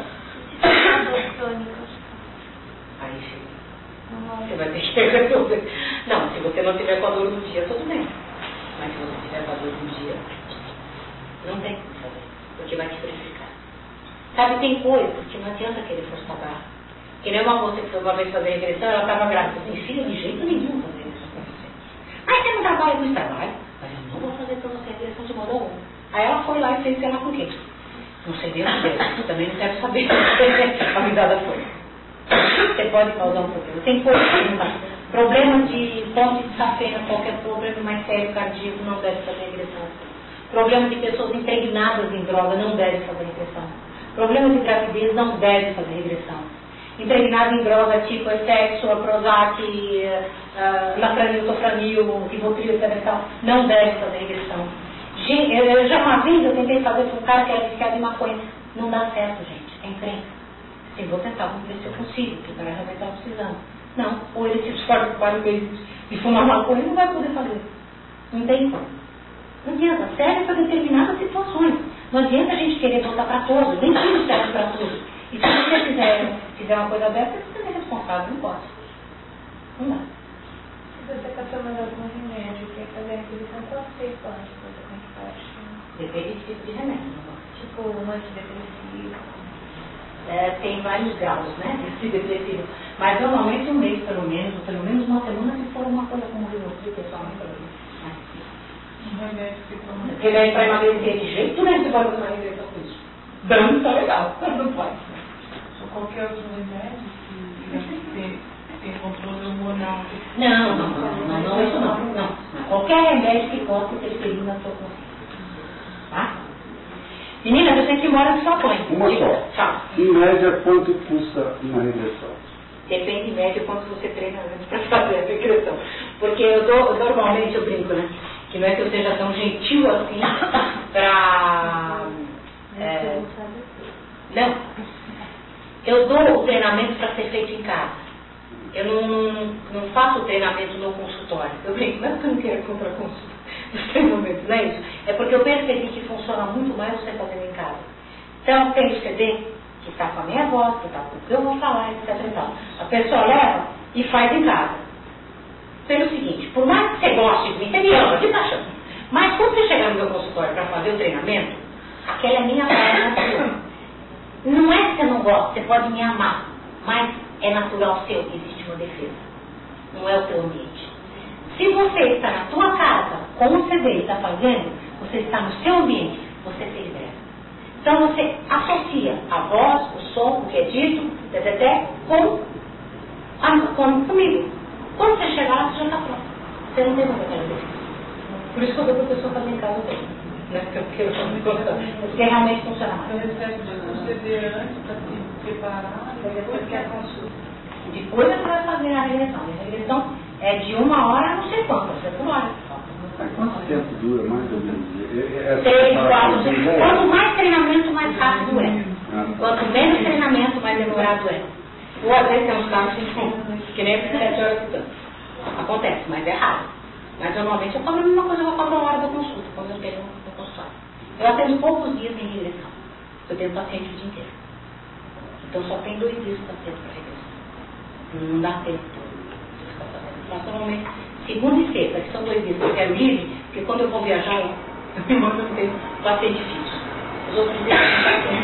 Aí chega. Você vai ter que resolver. Não, se você não tiver com a dor no dia, tudo bem. Mas se você tiver com a dor no dia, não tem como fazer. Porque vai te prejudicar. Sabe, tem coisa que não adianta querer forçar a barra. Que nem uma moça que foi uma vez fazer regressão, ela estava grávida. Tem filho de jeito nenhum fazer regressão com você. Aí você não trabalha, não trabalha. Mas eu não vou fazer para você regressão de modo algum. Aí ela foi lá e fez sei lá com quem. Não sei Deus Deus. Também não quero saber. A cuidada foi. Você pode causar um problema. Tem coisa que não dá. Problema de ponte de safena, qualquer problema mais sério cardíaco, não deve fazer regressão. Problema de pessoas impregnadas em droga, não deve fazer regressão. Problema de gravidez, não deve fazer regressão. Impregnado em droga tipo sexo, Prozac, lafranil, tofranil, rivotril, etc. Não deve fazer regressão. Já uma vez eu tentei fazer com um cara que era viciado em maconha. Não dá certo, gente. É encrenca. Sim, vou tentar, vamos ver se eu consigo, porque o cara realmente está precisando. Não, ou ele se esforça por 4 meses e fumar maconha, não vai poder fazer. Não tem como. Não adianta, serve para determinadas situações. Não adianta a gente querer botar para todos, nem tudo serve para tudo. E se você fizer uma coisa dessa, você é responsável, não pode. Não dá. Se você está tomando algum remédio, quer fazer a reposição, quanto tempo antes você tem que fazer? Depende do tipo de remédio, não pode. Tipo um antidepressivo. Tem vários graus, né, desse depressivo. Mas normalmente um mês, pelo menos uma semana, se for uma coisa como o Rivotril, pessoalmente, remédio para emagrecer de jeito nenhum, você pode fazer regressão com isso. Dando tá legal, não pode. Ou qualquer outro remédio que tem controle hormonal. Não, isso não. Qualquer remédio que possa interferir na sua consciência. Meninas, eu tenho que ir embora, só põe. Uma só. Tchau. Em média, quanto custa uma regressão? Depende em média quanto você treina antes para fazer a regressão. Porque normalmente eu brinco, né? Que não é que eu seja tão gentil assim para... não. Eu dou o treinamento para ser feito em casa. Eu não faço o treinamento no consultório. Eu brinco, não é que eu não quero comprar consulta dos treinamentos, não é isso? É porque eu percebi que funciona muito mais você fazendo em casa. Então, tem o CD, que está com a minha voz, que está com o que eu vou falar, etc. E tal. A pessoa leva e faz em casa. Pelo seguinte, por mais que você goste de mim, você me ama de paixão. Mas quando você chegar no meu consultório para fazer o treinamento, aquela é a minha praia. Não é que você não gosta, você pode me amar, mas é natural seu que existe uma defesa. Não é o teu ambiente. Se você está na tua casa, com o CD e está fazendo, você está no seu ambiente, você se libera. Então você associa a voz, o som, o que é dito, comigo. Quando você chegar lá, você já está pronto. Você não tem mais aquela defesa. Por isso que eu dou para a pessoa fazer em casa também. Não é porque eu estou me contando. É porque realmente funciona mais. Então, você CD antes para se preparar e depois que a consulta. Depois você vai fazer a regressão. A regressão é de 1 hora, não sei quantas, é por hora. Quanto tempo dura, mais ou menos? 3, 4, 5. Quanto mais treinamento, mais rápido é. Quanto menos treinamento, mais demorado é. Ou às vezes tem uns casos que nem 7 horas de tanto. Acontece, mas é raro. Mas normalmente eu faço a mesma coisa, eu vou fazer 1 hora da consulta, quando eu tenho no consultório. Eu atendo poucos dias em regressão. Eu tenho paciente o dia inteiro. Então só tem 2 dias para ter para regressão. Não dá tempo todo. Faço normalmente segunda e sexta, que são 2 dias que eu quero livre, porque quando eu vou viajar, eu me mando ter paciente difícil. Os outros dias eu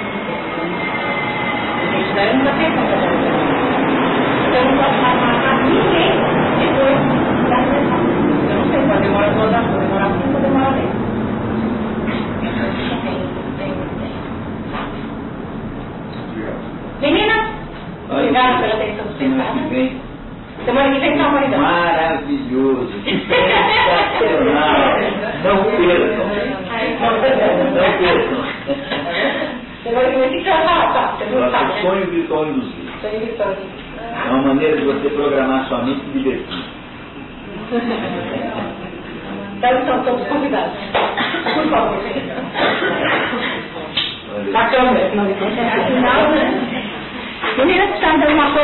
não dá tempo para fazer. Eu não posso mais marcar ninguém depois da regressão. Eu não sei, pode demorar 2 horas, pode demorar 5, pode demorar 10. Meninas, obrigada pela atenção do vocês. Semana que vem tá uma maravilhoso. Sensacional. Não percam. Não percam. Semana que vem tem que falar, tá? Você não sabe, né? Sonho gritônio dos livros. Sonho gritônio. É uma maneira de você programar sua mente e divertir. Então, todos convidados. Por favor, gente. A câmera, afinal de contas. Afinal, né? Meninas, precisa de alguma coisa.